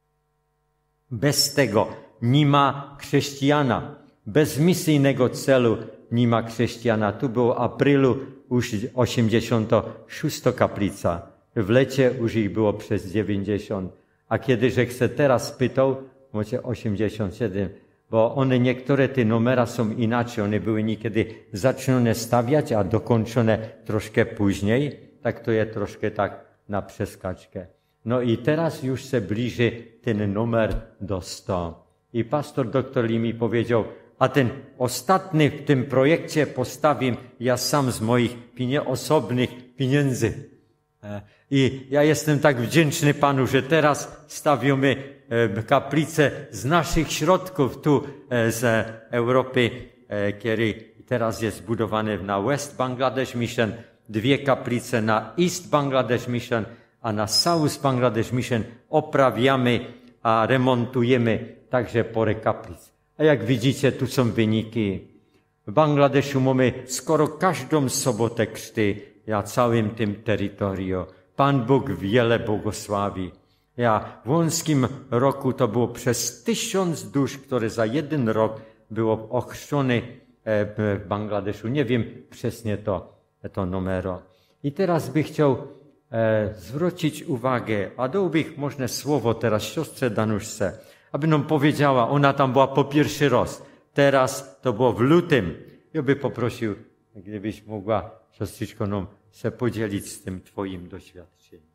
Bez tego nie ma chrześcijana. Bez misyjnego celu nie ma chrześcijana. Tu było w aprilu już osiemdziesiąta szósta kaplica. W lecie już ich było przez dziewięćdziesiąt. A kiedy żech se teraz pytał, macie osiemdziesiąt siedem, bo one niektóre te numera są inaczej. One były niekiedy zaczynane stawiać, a dokończone troszkę później. Tak to jest troszkę tak na przeskaczkę. No i teraz już się bliży ten numer do sto. I pastor doktor Lee mi powiedział, a ten ostatni w tym projekcie postawię ja sam z moich pienie- osobnych pieniędzy. I ja jestem tak wdzięczny Panu, że teraz stawimy kaplice z naszych środków, tu z Europy, który teraz jest budowany na West Bangladesh Mission, dwie kaplice na East Bangladesh Mission, a na South Bangladesh Mission oprawiamy, a remontujemy także porę kaplic. A jak widzicie, tu są wyniki. W Bangladeszu mamy skoro każdą sobotę chrzty na całym tym terytorium. Pan Bóg wiele błogosławi. Ja w wąskim roku to było przez tysiąc dusz, które za jeden rok było ochrzczone w Bangladeszu. Nie wiem przesnie to, to numero. I teraz bych chciał e, zwrócić uwagę, a dałbym może słowo teraz siostrze Danuszce, aby nam powiedziała, ona tam była po pierwszy raz. Teraz to było w lutym. Ja bym poprosił, gdybyś mogła, siostrzyczko, nam się podzielić z tym twoim doświadczeniem.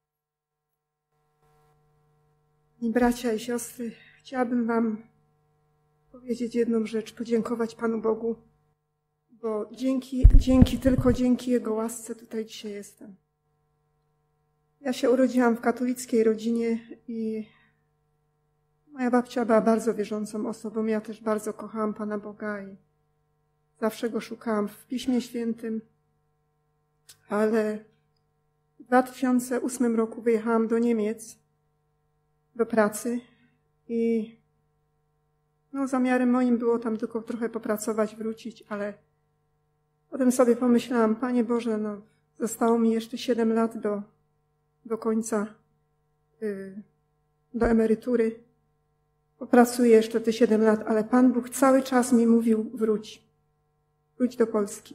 I bracia i siostry, chciałabym wam powiedzieć jedną rzecz, podziękować Panu Bogu, bo dzięki, dzięki, tylko dzięki Jego łasce tutaj dzisiaj jestem. Ja się urodziłam w katolickiej rodzinie i moja babcia była bardzo wierzącą osobą. Ja też bardzo kochałam Pana Boga i zawsze Go szukałam w Piśmie Świętym, ale w dwa tysiące ósmym roku wyjechałam do Niemiec do pracy i no, zamiarem moim było tam tylko trochę popracować, wrócić, ale potem sobie pomyślałam, Panie Boże, no zostało mi jeszcze siedem lat do, do końca, yy, do emerytury. Popracuję jeszcze te siedem lat, ale Pan Bóg cały czas mi mówił, wróć, wróć do Polski.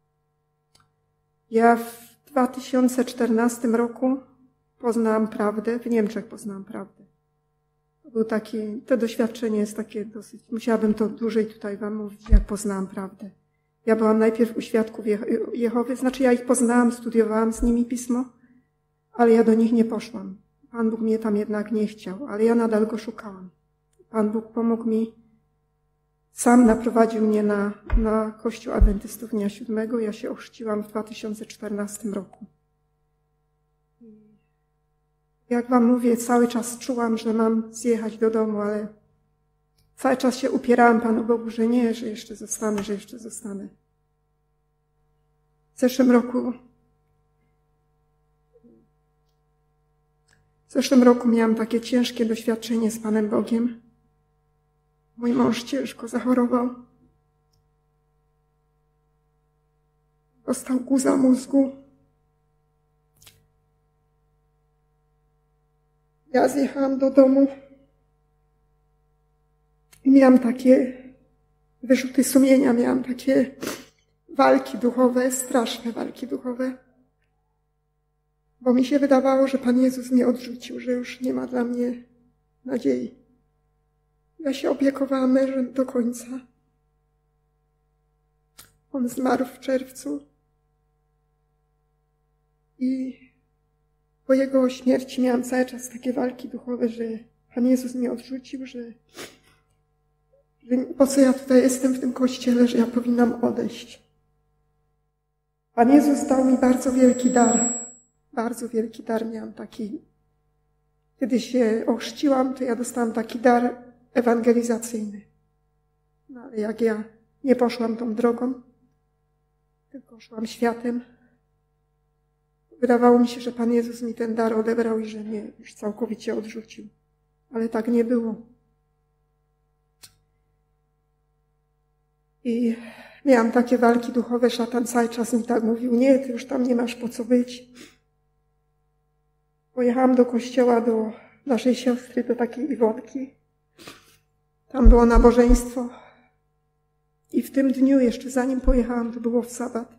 Ja w dwa tysiące czternastym roku poznałam prawdę, w Niemczech poznałam prawdę. To był taki, to doświadczenie jest takie dosyć, musiałabym to dłużej tutaj wam mówić, jak poznałam prawdę. Ja byłam najpierw u świadków Jehowy, znaczy ja ich poznałam, studiowałam z nimi pismo, ale ja do nich nie poszłam. Pan Bóg mnie tam jednak nie chciał, ale ja nadal Go szukałam. Pan Bóg pomógł mi, sam naprowadził mnie na, na Kościół Adwentystów Dnia Siódmego. Ja się ochrzciłam w dwa tysiące czternastym roku. Jak wam mówię, cały czas czułam, że mam zjechać do domu, ale cały czas się upierałam Panu Bogu, że nie, że jeszcze zostanę, że jeszcze zostanę. W zeszłym roku w zeszłym roku miałam takie ciężkie doświadczenie z Panem Bogiem. Mój mąż ciężko zachorował. Dostał guza mózgu. Ja zjechałam do domu i miałam takie wyrzuty sumienia, miałam takie walki duchowe, straszne walki duchowe, bo mi się wydawało, że Pan Jezus mnie odrzucił, że już nie ma dla mnie nadziei. Ja się opiekowałam mężem do końca. On zmarł w czerwcu i po jego śmierci miałam cały czas takie walki duchowe, że Pan Jezus mnie odrzucił, że, że po co ja tutaj jestem w tym kościele, że ja powinnam odejść. Pan Jezus dał mi bardzo wielki dar. Bardzo wielki dar miałam taki. Kiedy się ochrzciłam, to ja dostałam taki dar ewangelizacyjny. No ale jak ja nie poszłam tą drogą, tylko szłam światem, wydawało mi się, że Pan Jezus mi ten dar odebrał i że mnie już całkowicie odrzucił. Ale tak nie było. I miałam takie walki duchowe, szatan cały czas mi tak mówił, nie, ty już tam nie masz po co być. Pojechałam do kościoła, do naszej siostry, do takiej Iwonki. Tam było nabożeństwo. I w tym dniu, jeszcze zanim pojechałam, to było w sabat.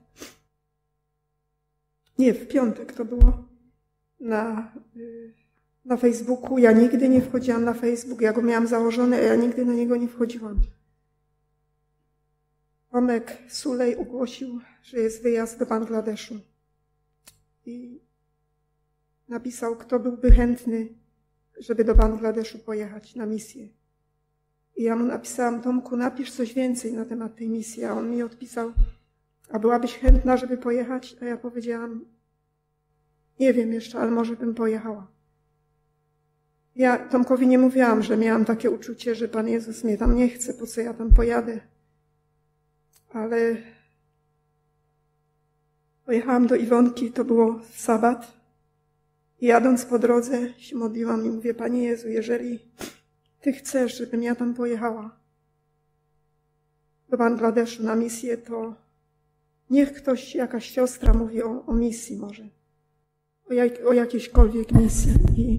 Nie, w piątek to było na, na Facebooku. Ja nigdy nie wchodziłam na Facebook. Ja go miałam założony, a ja nigdy na niego nie wchodziłam. Tomek Sulej ogłosił, że jest wyjazd do Bangladeszu. I napisał, kto byłby chętny, żeby do Bangladeszu pojechać na misję. I ja mu napisałam, Tomku, napisz coś więcej na temat tej misji. A on mi odpisał, a byłabyś chętna, żeby pojechać? A ja powiedziałam, nie wiem jeszcze, ale może bym pojechała. Ja Tomkowi nie mówiłam, że miałam takie uczucie, że Pan Jezus mnie tam nie chce, po co ja tam pojadę. Ale pojechałam do Iwonki, to było w sabat. I jadąc po drodze się modliłam i mówię, Panie Jezu, jeżeli Ty chcesz, żebym ja tam pojechała do Bangladeszu na misję, to niech ktoś, jakaś siostra mówi o, o misji może. O, jak, o jakiejśkolwiek misji. I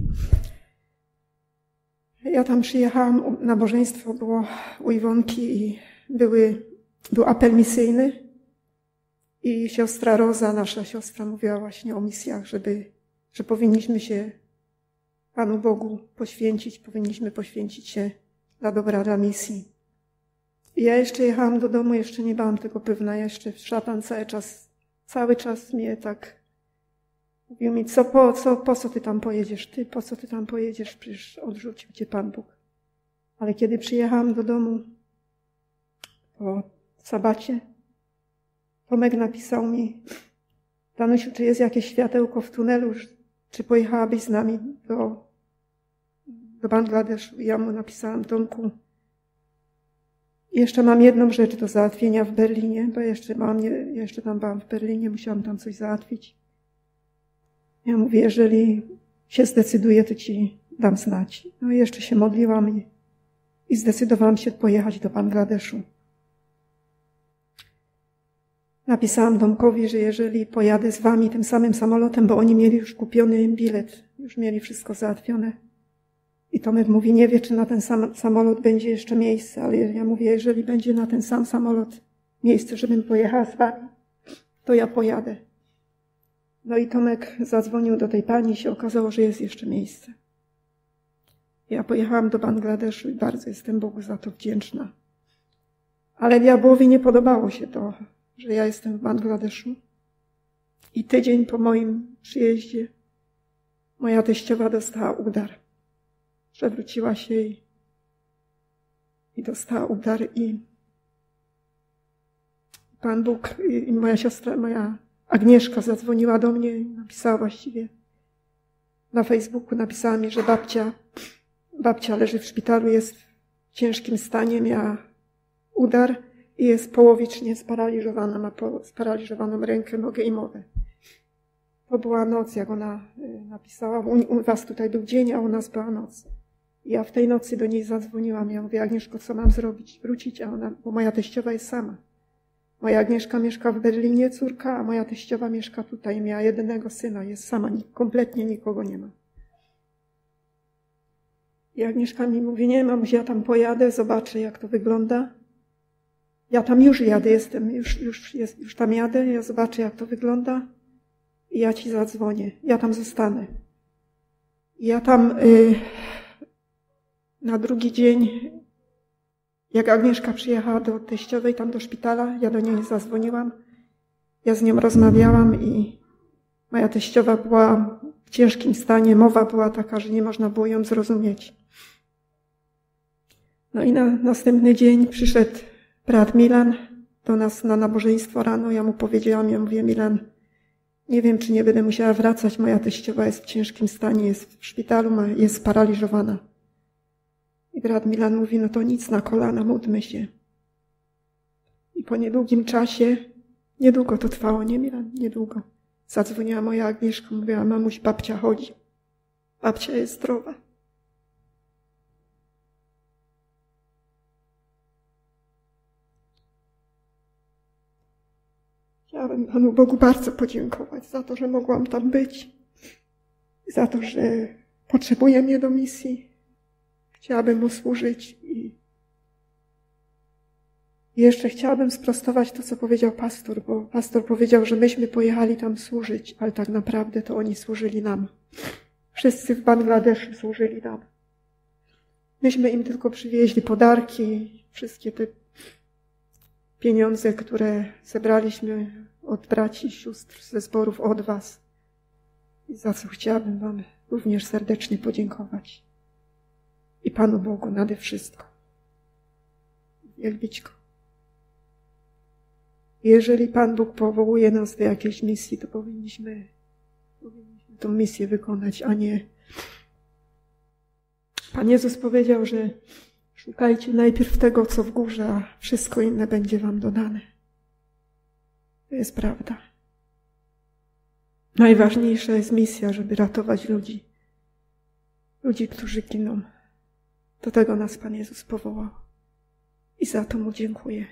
ja tam przyjechałam, nabożeństwo było u Iwonki i były, był apel misyjny i siostra Roza, nasza siostra, mówiła właśnie o misjach, żeby, że powinniśmy się Panu Bogu poświęcić, powinniśmy poświęcić się dla dobra, dla misji. I ja jeszcze jechałam do domu, jeszcze nie byłam tego pewna, jeszcze szatan cały czas, cały czas mnie tak mówił mi, co po, co, po co ty tam pojedziesz? Ty, po co ty tam pojedziesz? Przecież odrzucił cię Pan Bóg. Ale kiedy przyjechałam do domu po sabacie, Tomek napisał mi, Danusiu, czy jest jakieś światełko w tunelu, czy pojechałabyś z nami do, do Bangladeszu? I ja mu napisałam, Tomku, jeszcze mam jedną rzecz do załatwienia w Berlinie, bo jeszcze, mam, jeszcze tam byłam w Berlinie, musiałam tam coś załatwić. Ja mówię, jeżeli się zdecyduję, to ci dam znać. No i jeszcze się modliłam i, i zdecydowałam się pojechać do Bangladeszu. Napisałam Tomkowi, że jeżeli pojadę z wami tym samym samolotem, bo oni mieli już kupiony bilet, już mieli wszystko załatwione. I Tomek mówi, nie wie, czy na ten sam samolot będzie jeszcze miejsce, ale ja mówię, jeżeli będzie na ten sam samolot miejsce, żebym pojechała z wami, to ja pojadę. No i Tomek zadzwonił do tej pani i się okazało, że jest jeszcze miejsce. Ja pojechałam do Bangladeszu i bardzo jestem Bogu za to wdzięczna. Ale diabłowi nie podobało się to, że ja jestem w Bangladeszu. I tydzień po moim przyjeździe moja teściowa dostała udar. Przewróciła się i, i dostała udar i Pan Bóg i, i moja siostra, moja Agnieszka zadzwoniła do mnie i napisała właściwie na Facebooku, napisała mi, że babcia, babcia leży w szpitalu, jest w ciężkim stanie, miała udar i jest połowicznie sparaliżowana, ma po, sparaliżowaną rękę, nogę i mowę. To była noc, jak ona napisała. U, u was tutaj był dzień, a u nas była noc. I ja w tej nocy do niej zadzwoniłam. Ja mówię, Agnieszko, co mam zrobić? Wrócić? A ona, bo moja teściowa jest sama. Moja Agnieszka mieszka w Berlinie, córka, a moja teściowa mieszka tutaj. Miała jedynego syna, jest sama, kompletnie nikogo nie ma. I Agnieszka mi mówi, nie mamuś, ja tam pojadę, zobaczę, jak to wygląda. Ja tam już jadę, jestem, już, już, jest, już tam jadę, ja zobaczę, jak to wygląda i ja ci zadzwonię. Ja tam zostanę. I ja tam y, na drugi dzień, jak Agnieszka przyjechała do teściowej, tam do szpitala, ja do niej zadzwoniłam. Ja z nią rozmawiałam i moja teściowa była w ciężkim stanie. Mowa była taka, że nie można było ją zrozumieć. No i na następny dzień przyszedł brat Milan do nas na nabożeństwo rano. Ja mu powiedziałam, ja mówię, Milan, nie wiem, czy nie będę musiała wracać. Moja teściowa jest w ciężkim stanie, jest w szpitalu, jest sparaliżowana. I brat Milan mówi, no to nic, na kolana, módlmy się. I po niedługim czasie, niedługo to trwało, nie Milan, niedługo, zadzwoniła moja Agnieszka, mówiła, mamuś, babcia chodzi. Babcia jest zdrowa. Chciałabym Panu Bogu bardzo podziękować za to, że mogłam tam być. Za to, że potrzebuje mnie do misji. Chciałabym Mu służyć i jeszcze chciałabym sprostować to, co powiedział pastor, bo pastor powiedział, że myśmy pojechali tam służyć, ale tak naprawdę to oni służyli nam. Wszyscy w Bangladeszu służyli nam. Myśmy im tylko przywieźli podarki, wszystkie te pieniądze, które zebraliśmy od braci i sióstr ze zborów od was. I za co chciałabym wam również serdecznie podziękować. I Panu Bogu nade wszystko. Wielbić Go. Jeżeli Pan Bóg powołuje nas do jakiejś misji, to powinniśmy, powinniśmy tę misję wykonać, a nie Pan Jezus powiedział, że szukajcie najpierw tego, co w górze, a wszystko inne będzie wam dodane. To jest prawda. Najważniejsza jest misja, żeby ratować ludzi. Ludzi, którzy giną. Do tego nas Pan Jezus powołał. I za to Mu dziękuję.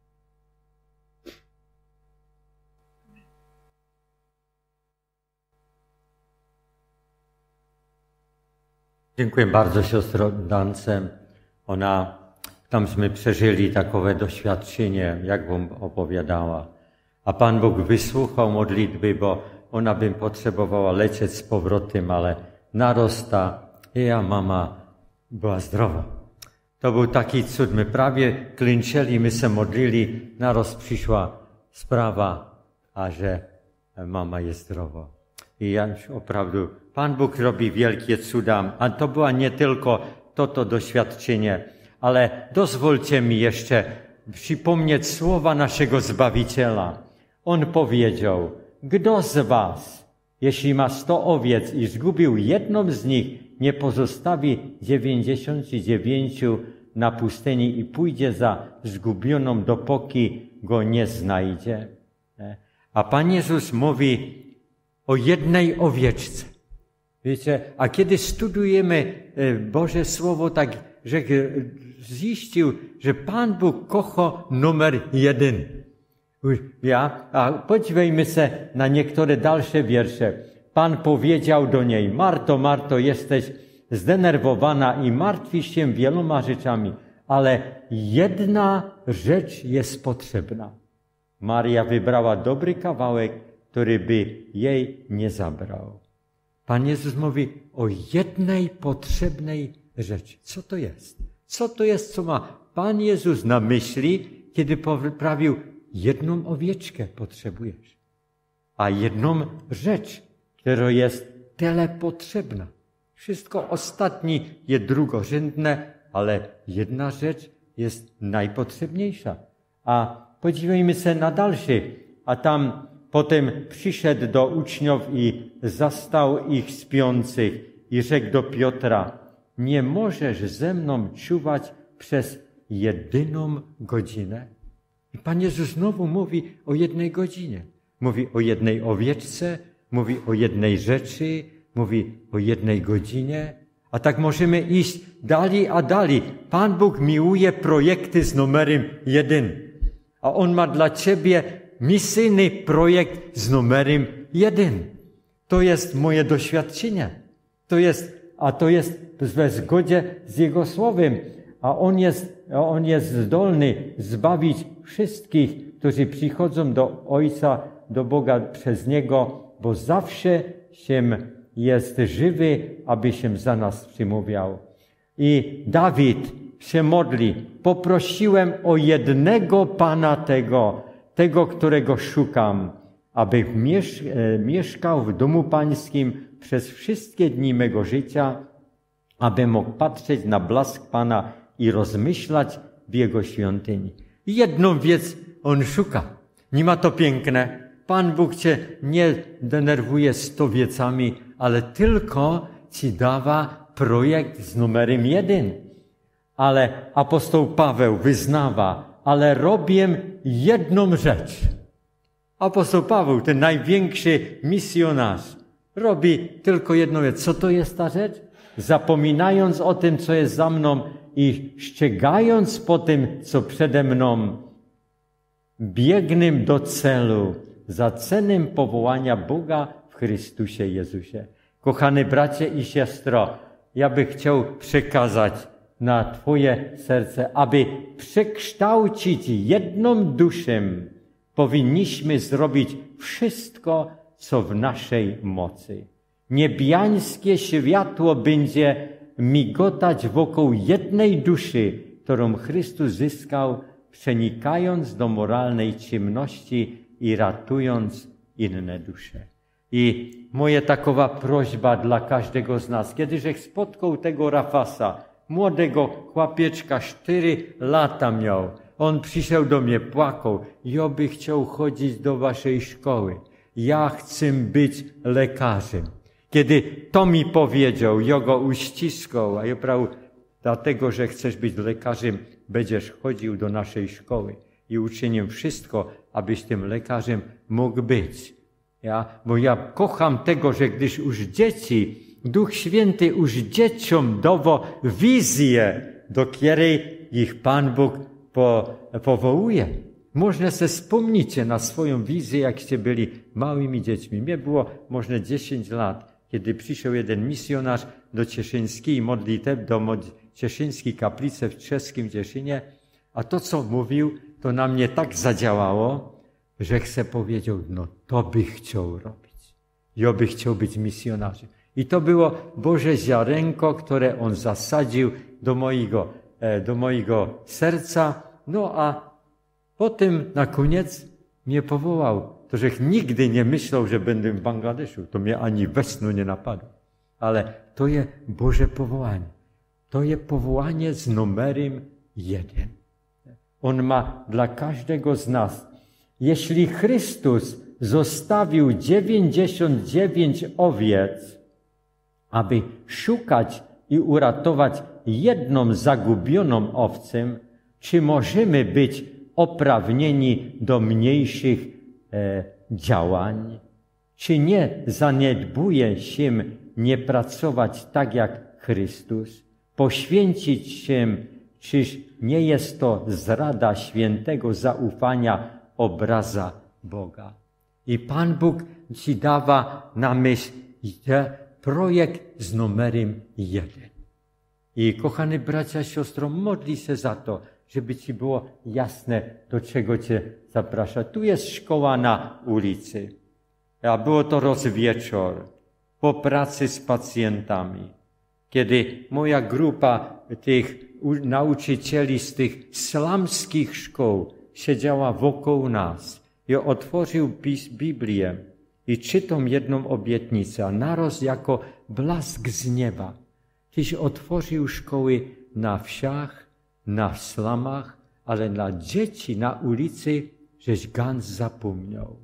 Dziękuję bardzo siostro Dance. Ona, tamśmy przeżyli takowe doświadczenie, jak wam opowiadała. A Pan Bóg wysłuchał modlitwy, bo ona by potrzebowała lecieć z powrotem, ale narosta i ja mama była zdrowa. To był taki cud. My prawie klęczeli, my się modlili, narost przyszła sprawa, a że mama jest zdrowa. I ja naprawdę, Pan Bóg robi wielkie cuda, a to była nie tylko to, to doświadczenie, ale dozwólcie mi jeszcze przypomnieć słowa naszego Zbawiciela. On powiedział, kto z was, jeśli ma sto owiec i zgubił jedną z nich, nie pozostawi dziewięćdziesięciu dziewięciu na pustyni i pójdzie za zgubioną, dopóki go nie znajdzie. A Pan Jezus mówi o jednej owieczce. Wiecie, a kiedy studujemy Boże Słowo, tak, że ziścił, że Pan Bóg kocha numer jeden. Ja, a podziwiajmy się na niektóre dalsze wiersze. Pan powiedział do niej, Marto, Marto, jesteś zdenerwowana i martwisz się wieloma rzeczami, ale jedna rzecz jest potrzebna. Maria wybrała dobry kawałek, który by jej nie zabrał. Pan Jezus mówi o jednej potrzebnej rzeczy. Co to jest? Co to jest, co ma Pan Jezus na myśli, kiedy poprawił jedną owieczkę potrzebujesz, a jedną rzecz, która jest tyle potrzebna. Wszystko ostatnie jest drugorzędne, ale jedna rzecz jest najpotrzebniejsza. A podziwiajmy się na dalszy. A tam potem przyszedł do uczniów i zastał ich śpiących i rzekł do Piotra, nie możesz ze mną czuwać przez jedyną godzinę. I Pan Jezus znowu mówi o jednej godzinie. Mówi o jednej owieczce, mówi o jednej rzeczy, mówi o jednej godzinie. A tak możemy iść dalej a dalej. Pan Bóg miłuje projekty z numerem jeden. A On ma dla ciebie misyjny projekt z numerem jeden. To jest moje doświadczenie. To jest, a to jest we zgodzie z Jego Słowem. A On jest, a On jest zdolny zbawić wszystkich, którzy przychodzą do Ojca, do Boga przez Niego, bo zawsze się jest żywy, aby się za nas przymówiał. I Dawid się modli, poprosiłem o jednego Pana tego, tego, którego szukam, aby miesz mieszkał w domu Pańskim przez wszystkie dni mego życia, aby mógł patrzeć na blask Pana i rozmyślać w Jego świątyni. Jedną wiec On szuka. Nie ma to piękne. Pan Bóg cię nie denerwuje sto wiecami, ale tylko ci dawa projekt z numerem jeden. Ale apostoł Paweł wyznawa, ale robię jedną rzecz. Apostoł Paweł, ten największy misjonarz, robi tylko jedną rzecz. Co to jest ta rzecz? Zapominając o tym, co jest za mną i ścigając po tym, co przede mną, biegnę do celu za cenem powołania Boga w Chrystusie Jezusie. Kochany bracie i siostro, ja bym chciał przekazać na Twoje serce, aby przekształcić jedną duszę, powinniśmy zrobić wszystko, co w naszej mocy. Niebiańskie światło będzie migotać wokół jednej duszy, którą Chrystus zyskał, przenikając do moralnej ciemności i ratując inne dusze. I moja takowa prośba dla każdego z nas, kiedyś spotkał tego Rafasa, młodego chłopieczka, cztery lata miał. On przyszedł do mnie, płakał. Ja by chciał chodzić do waszej szkoły. Ja chcę być lekarzem. Kiedy to mi powiedział, ja go uściskał, a ja prawu, dlatego, że chcesz być lekarzem, będziesz chodził do naszej szkoły i uczynię wszystko, abyś tym lekarzem mógł być. Ja, bo ja kocham tego, że gdyż już dzieci, Duch Święty już dzieciom dawał wizję, do której ich Pan Bóg po, powołuje. Można se wspomnicie na swoją wizję, jakście byli małymi dziećmi. Mnie było może dziesięć lat, kiedy przyszedł jeden misjonarz do Cieszyńskiej modlitew, do Cieszyńskiej kaplicy w czeskim Cieszynie, a to, co mówił, to na mnie tak zadziałało, że chcę powiedział, no to by chciał robić. Ja by chciał być misjonarzem. I to było Boże ziarenko, które On zasadził do mojego, do mojego serca. No a potem na koniec mnie powołał. To, że nigdy nie myślał, że będę w Bangladeszu. To mnie ani we snu nie napadło. Ale to jest Boże powołanie. To jest powołanie z numerem jeden. On ma dla każdego z nas. Jeśli Chrystus zostawił dziewięćdziesiąt dziewięć owiec, aby szukać i uratować jedną zagubioną owcę, czy możemy być oprawnieni do mniejszych e, działań? Czy nie zaniedbuje się nie pracować tak jak Chrystus? Poświęcić się, czyż nie jest to zrada świętego zaufania obraza Boga? I Pan Bóg ci dawa na myśl projekt z numerem jeden. I kochany bracia, siostro, modli się za to, żeby ci było jasne, do czego cię zaprasza. Tu jest szkoła na ulicy. A było to rozwieczór, po pracy z pacjentami, kiedy moja grupa tych nauczycieli z tych slamskich szkół siedziała wokół nas. Ja otworzył Biblię i czytam jedną obietnicę, a naraz jako blask z nieba. Tyś otworzył szkoły na wsiach, na slamach, ale na dzieci na ulicy, żeś ganz zapomniał.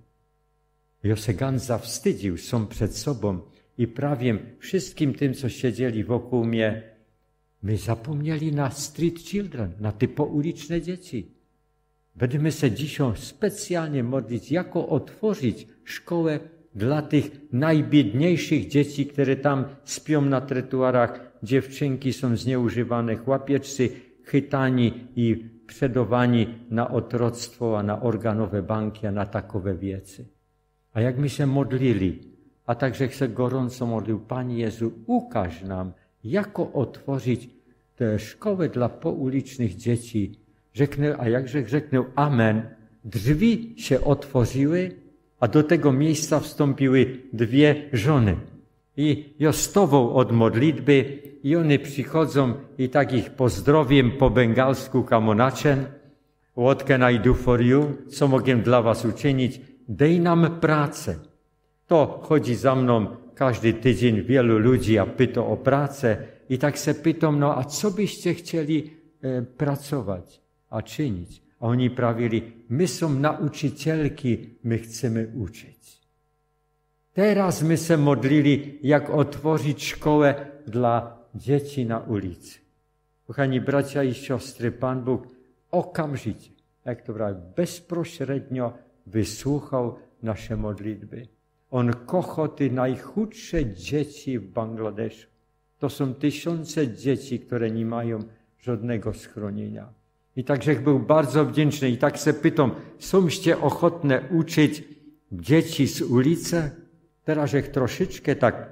Ja się ganz zawstydził, są przed sobą i prawie wszystkim tym, co siedzieli wokół mnie, my zapomnieli na street children, na te pouliczne dzieci. Będziemy się dzisiaj specjalnie modlić, jako otworzyć szkołę dla tych najbiedniejszych dzieci, które tam śpią na trotuarach. Dziewczynki są zneużywane, chłopieczcy chytani i przedawani na otroctwo, a na organowe banki, a na takowe wiece. A jak my się modlili, a także się gorąco modlił, Panie Jezu, ukaż nam, jako otworzyć tę szkołę dla poulicznych dzieci. Rzeknę, a jakże rzeknął amen, drzwi się otworzyły, a do tego miejsca wstąpiły dwie żony. I ja stował od modlitwy i one przychodzą i tak ich pozdrowię po bengalsku kamonaczem. What can I do for you? Co mogę dla was uczynić? Dej nam pracę. To chodzi za mną każdy tydzień wielu ludzi, a pyta o pracę i tak se pytam, no a co byście chcieli e, pracować, a czynić? A oni prawili, my są nauczycielki, my chcemy uczyć. Teraz my się modlili, jak otworzyć szkołę dla dzieci na ulicy. Kochani bracia i siostry, Pan Bóg okamżycie, jak to prawie, bezpośrednio wysłuchał nasze modlitwy. On kocha te najchudsze dzieci w Bangladeszu. To są tysiące dzieci, które nie mają żadnego schronienia. I także był bardzo wdzięczny. I tak se pytam, sąście ochotne uczyć dzieci z ulicy? Teraz ich troszeczkę tak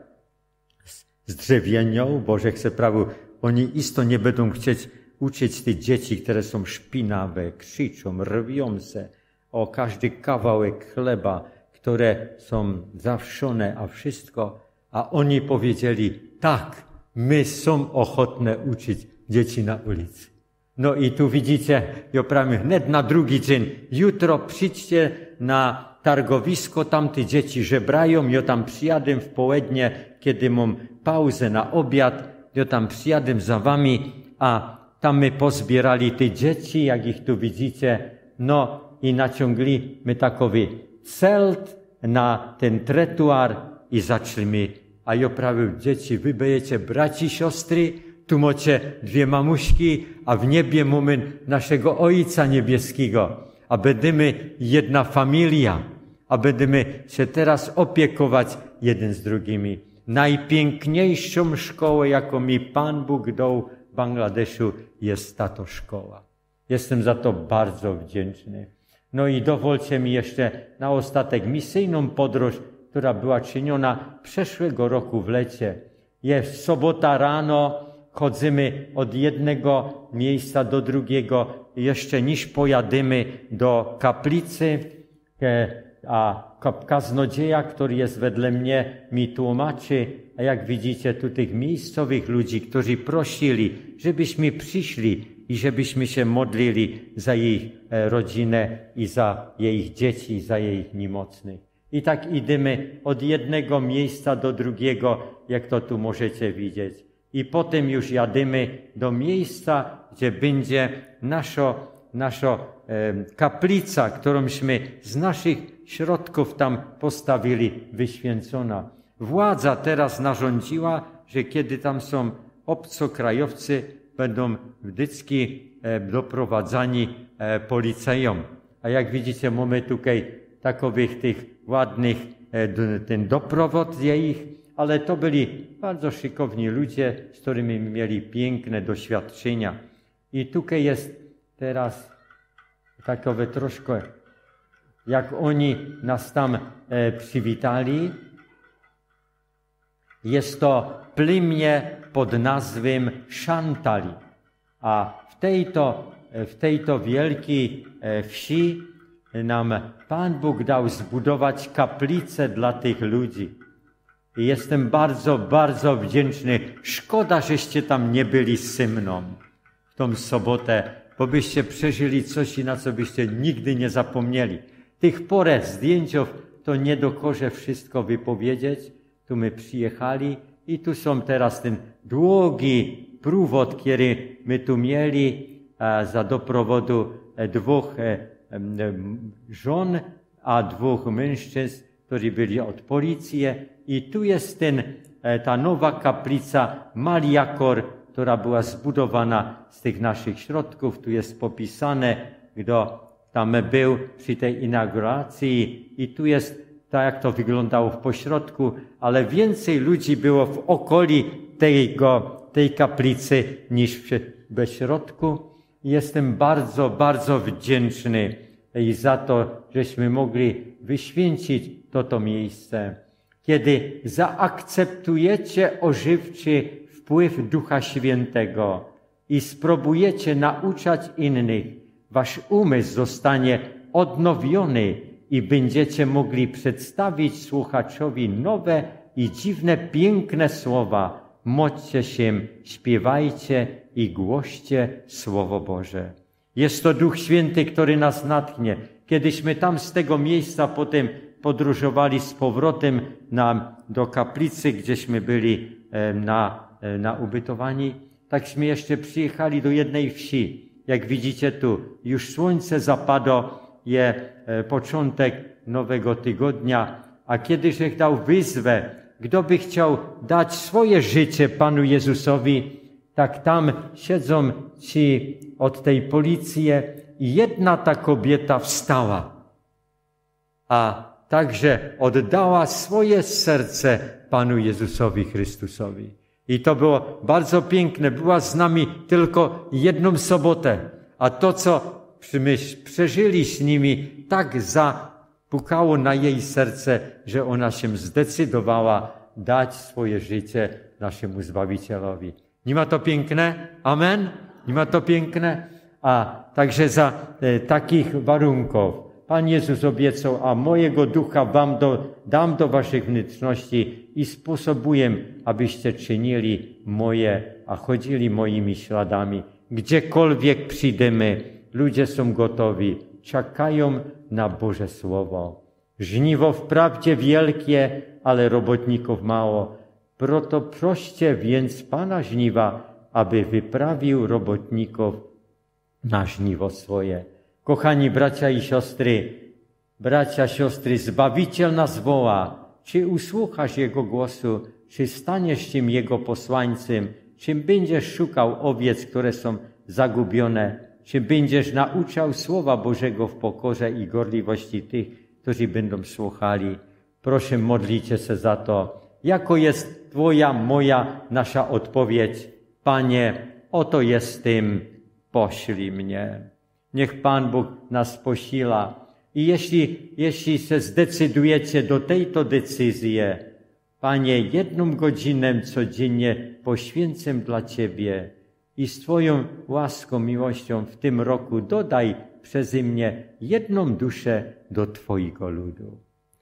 zdrzewienią, bo że chcę prawo, oni isto nie będą chcieć uczyć tych dzieci, które są szpinawe, krzyczą, rwią się o każdy kawałek chleba, które są zawszone, a wszystko. A oni powiedzieli, tak, my są ochotne uczyć dzieci na ulicy. No i tu widzicie, ja prawie net na drugi dzień, jutro przyjdźcie na targowisko, tam te dzieci żebrają, ja tam przyjadę w południe, kiedy mam pauzę na obiad, ja tam przyjadę za wami, a tam my pozbierali te dzieci, jak ich tu widzicie, no i naciągli my takowy celt na ten trotuar i zaczęli a ja prawił, dzieci, wy będziecie braci, siostry, tu macie dwie mamuśki, a w niebie mamy naszego Ojca Niebieskiego, a będziemy jedna familia, a będziemy się teraz opiekować jeden z drugimi. Najpiękniejszą szkołę, jaką mi Pan Bóg dał w Bangladeszu, jest ta to szkoła. Jestem za to bardzo wdzięczny. No i dowolcie mi jeszcze na ostatek misyjną podróż, która była czyniona przeszłego roku w lecie. Jest sobota rano, chodzimy od jednego miejsca do drugiego, jeszcze niż pojadymy do kaplicy, a kaznodzieja, który jest wedle mnie, mi tłumaczy, a jak widzicie tu tych miejscowych ludzi, którzy prosili, żebyśmy przyszli i żebyśmy się modlili za ich rodzinę i za jej dzieci, za jej niemocnych. I tak idziemy od jednego miejsca do drugiego, jak to tu możecie widzieć. I potem już jadymy do miejsca, gdzie będzie nasza, nasza e, kaplica, którąśmy z naszych środków tam postawili, wyświęcona. Władza teraz narządziła, że kiedy tam są obcokrajowcy, będą wdycki e, doprowadzani e, policjom. A jak widzicie, mamy tutaj takowych tych ładnych, e, ten doprawod ich, ale to byli bardzo szykowni ludzie, z którymi mieli piękne doświadczenia. I tutaj jest teraz takowe troszkę, jak oni nas tam e, przywitali. Jest to plemię pod nazwą Szantali. A w tej to, w tej to wielkiej e, wsi nam Pan Bóg dał zbudować kaplicę dla tych ludzi. I jestem bardzo, bardzo wdzięczny. Szkoda, żeście tam nie byli ze mną w tą sobotę, bo byście przeżyli coś, na co byście nigdy nie zapomnieli. Tych porę zdjęciów to nie dokorzę wszystko wypowiedzieć. Tu my przyjechali i tu są teraz ten długi prówod, który my tu mieli e, za doprowodu e, dwóch e, e, żon, a dwóch mężczyzn, którzy byli od policji. I tu jest ten, e, ta nowa kaplica Maliakor, która była zbudowana z tych naszych środków. Tu jest popisane, kto tam był przy tej inauguracji i tu jest tak, jak to wyglądało w pośrodku, ale więcej ludzi było w okoli tego, tej kaplicy niż w środku. Jestem bardzo, bardzo wdzięczny i za to, żeśmy mogli wyświęcić to, to miejsce. Kiedy zaakceptujecie ożywczy wpływ Ducha Świętego i spróbujecie nauczać innych, wasz umysł zostanie odnowiony i będziecie mogli przedstawić słuchaczowi nowe i dziwne, piękne słowa. Módlcie się, śpiewajcie i głoście Słowo Boże. Jest to Duch Święty, który nas natchnie. Kiedyśmy tam z tego miejsca potem podróżowali z powrotem na, do kaplicy, gdzieśmy byli na, na ubytowani, takśmy jeszcze przyjechali do jednej wsi. Jak widzicie tu, już słońce zapadło, je e, początek nowego tygodnia, a kiedy Żech dał wyzwę, kto by chciał dać swoje życie Panu Jezusowi, tak tam siedzą ci od tej policji i jedna ta kobieta wstała, a także oddała swoje serce Panu Jezusowi Chrystusowi. I to było bardzo piękne. Była z nami tylko jedną sobotę, a to, co przeżyli z nimi, tak zapukało na jej serce, że ona się zdecydowała dać swoje życie naszemu Zbawicielowi. Nie ma to piękne? Amen? Nie ma to piękne? A także za e, takich warunków Pan Jezus obiecał, a mojego ducha wam do, dam do waszych wnętrzności i sposobuję, abyście czynili moje, a chodzili moimi śladami. Gdziekolwiek przyjdziemy, ludzie są gotowi, czekają na Boże Słowo. Żniwo wprawdzie wielkie, ale robotników mało. Proto proście więc Pana żniwa, aby wyprawił robotników na żniwo swoje. Kochani bracia i siostry, bracia, siostry, Zbawiciel nas woła. Czy usłuchasz Jego głosu? czy staniesz się Jego posłańcem, czy będziesz szukał owiec, które są zagubione, czy będziesz nauczał Słowa Bożego w pokorze i gorliwości tych, którzy będą słuchali. Proszę, modlicie się za to. Jako jest Twoja, moja, nasza odpowiedź? Panie, oto jestem, poślij mnie. Niech Pan Bóg nas posila. I jeśli, jeśli się zdecydujecie do tejto decyzji, Panie, jedną godzinę codziennie poświęcę dla Ciebie i z Twoją łaską, miłością w tym roku dodaj przeze mnie jedną duszę do Twojego ludu.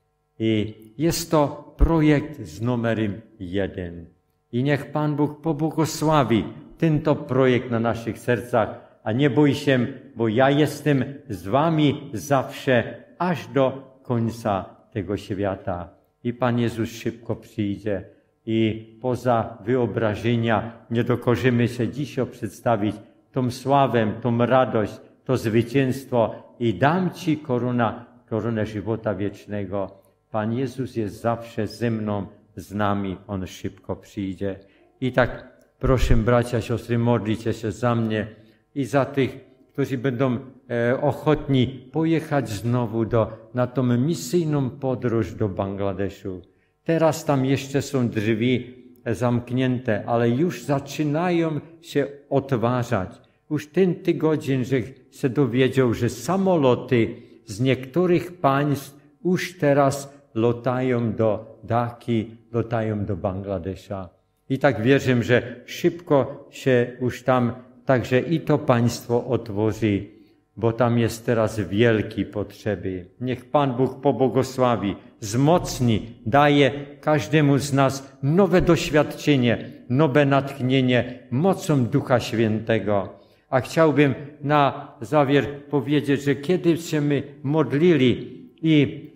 I jest to projekt z numerem jeden. I niech Pan Bóg pobłogosławi tento projekt na naszych sercach. A nie bój się, bo ja jestem z wami zawsze, aż do końca tego świata. I Pan Jezus szybko przyjdzie. I poza wyobrażenia nie dokożymy się dzisiaj przedstawić tą sławę, tą radość, to zwycięstwo i dam Ci korona, koronę żywota wiecznego. Pan Jezus jest zawsze ze mną, z nami. On szybko przyjdzie. I tak proszę bracia, siostry, modlicie się za mnie i za tych, którzy będą e, ochotni pojechać znowu do, na tą misyjną podróż do Bangladeszu. Teraz tam jeszcze są drzwi zamknięte, ale już zaczynają się otwarzać. Już ten tydzień, że się dowiedział, że samoloty z niektórych państw już teraz latają do Dhaki, latają do Bangladesza. I tak wierzę, że szybko się już tam także i to państwo otworzy, bo tam jest teraz wielkie potrzeby. Niech Pan Bóg pobłogosławi, wzmocni, daje każdemu z nas nowe doświadczenie, nowe natchnienie mocą Ducha Świętego. A chciałbym na zawier powiedzieć, że kiedy się my modlili i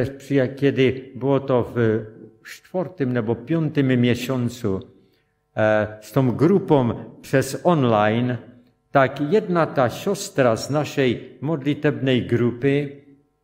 kiedy było to w czwartym albo piątym miesiącu z tą grupą przez online, tak jedna ta siostra z naszej modlitewnej grupy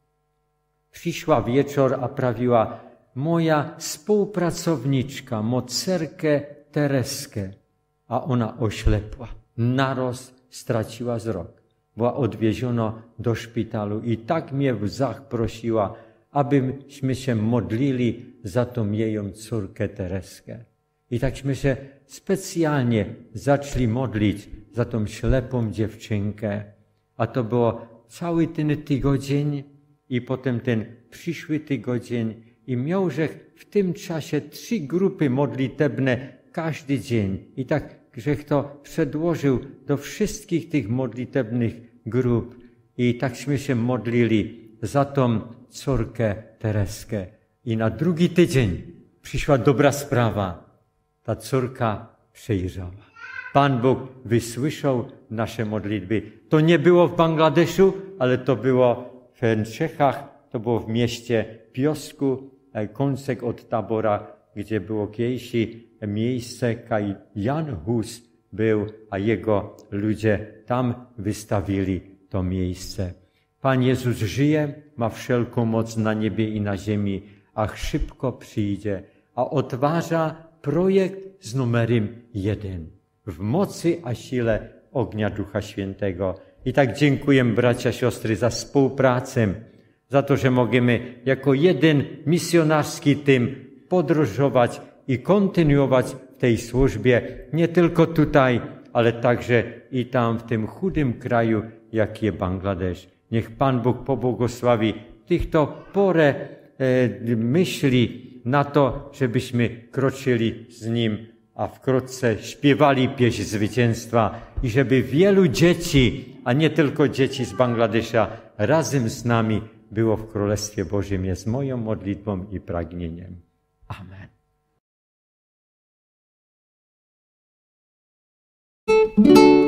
przyszła wieczór, a prawiła: moja współpracowniczka, mocerkę Tereskę, a ona oślepła, naraz straciła wzrok. Była odwieziona do szpitalu i tak mnie w łzach prosiła, abyśmy się modlili za tą jej córkę Tereskę. I takśmy się specjalnie zaczęli modlić za tą ślepą dziewczynkę. A to było cały ten tydzień i potem ten przyszły tydzień. I miałżech w tym czasie trzy grupy modlitewne każdy dzień. I tak, żech to przedłożył do wszystkich tych modlitewnych grup. I takśmy się modlili za tą córkę Tereskę. I na drugi tydzień przyszła dobra sprawa. Ta córka przejrzała. Pan Bóg wysłyszał nasze modlitwy. To nie było w Bangladeszu, ale to było w Czechach, to było w mieście Piosku, kąsek od Tabora, gdzie było kiedyś miejsce, kaj Jan Hus był, a jego ludzie tam wystawili to miejsce. Pan Jezus żyje, ma wszelką moc na niebie i na ziemi, a szybko przyjdzie, a odważa projekt z numerem jeden. W mocy a sile ognia Ducha Świętego. I tak dziękuję, bracia, siostry, za współpracę, za to, że możemy jako jeden misjonarski tym podróżować i kontynuować w tej służbie, nie tylko tutaj, ale także i tam w tym chudym kraju, jak jest Bangladesz. Niech Pan Bóg pobłogosławi tych to porę e, myśli na to, żebyśmy kroczyli z Nim, a wkrótce śpiewali pieśń zwycięstwa i żeby wielu dzieci, a nie tylko dzieci z Bangladesza, razem z nami było w Królestwie Bożym. Jest moją modlitwą i pragnieniem. Amen.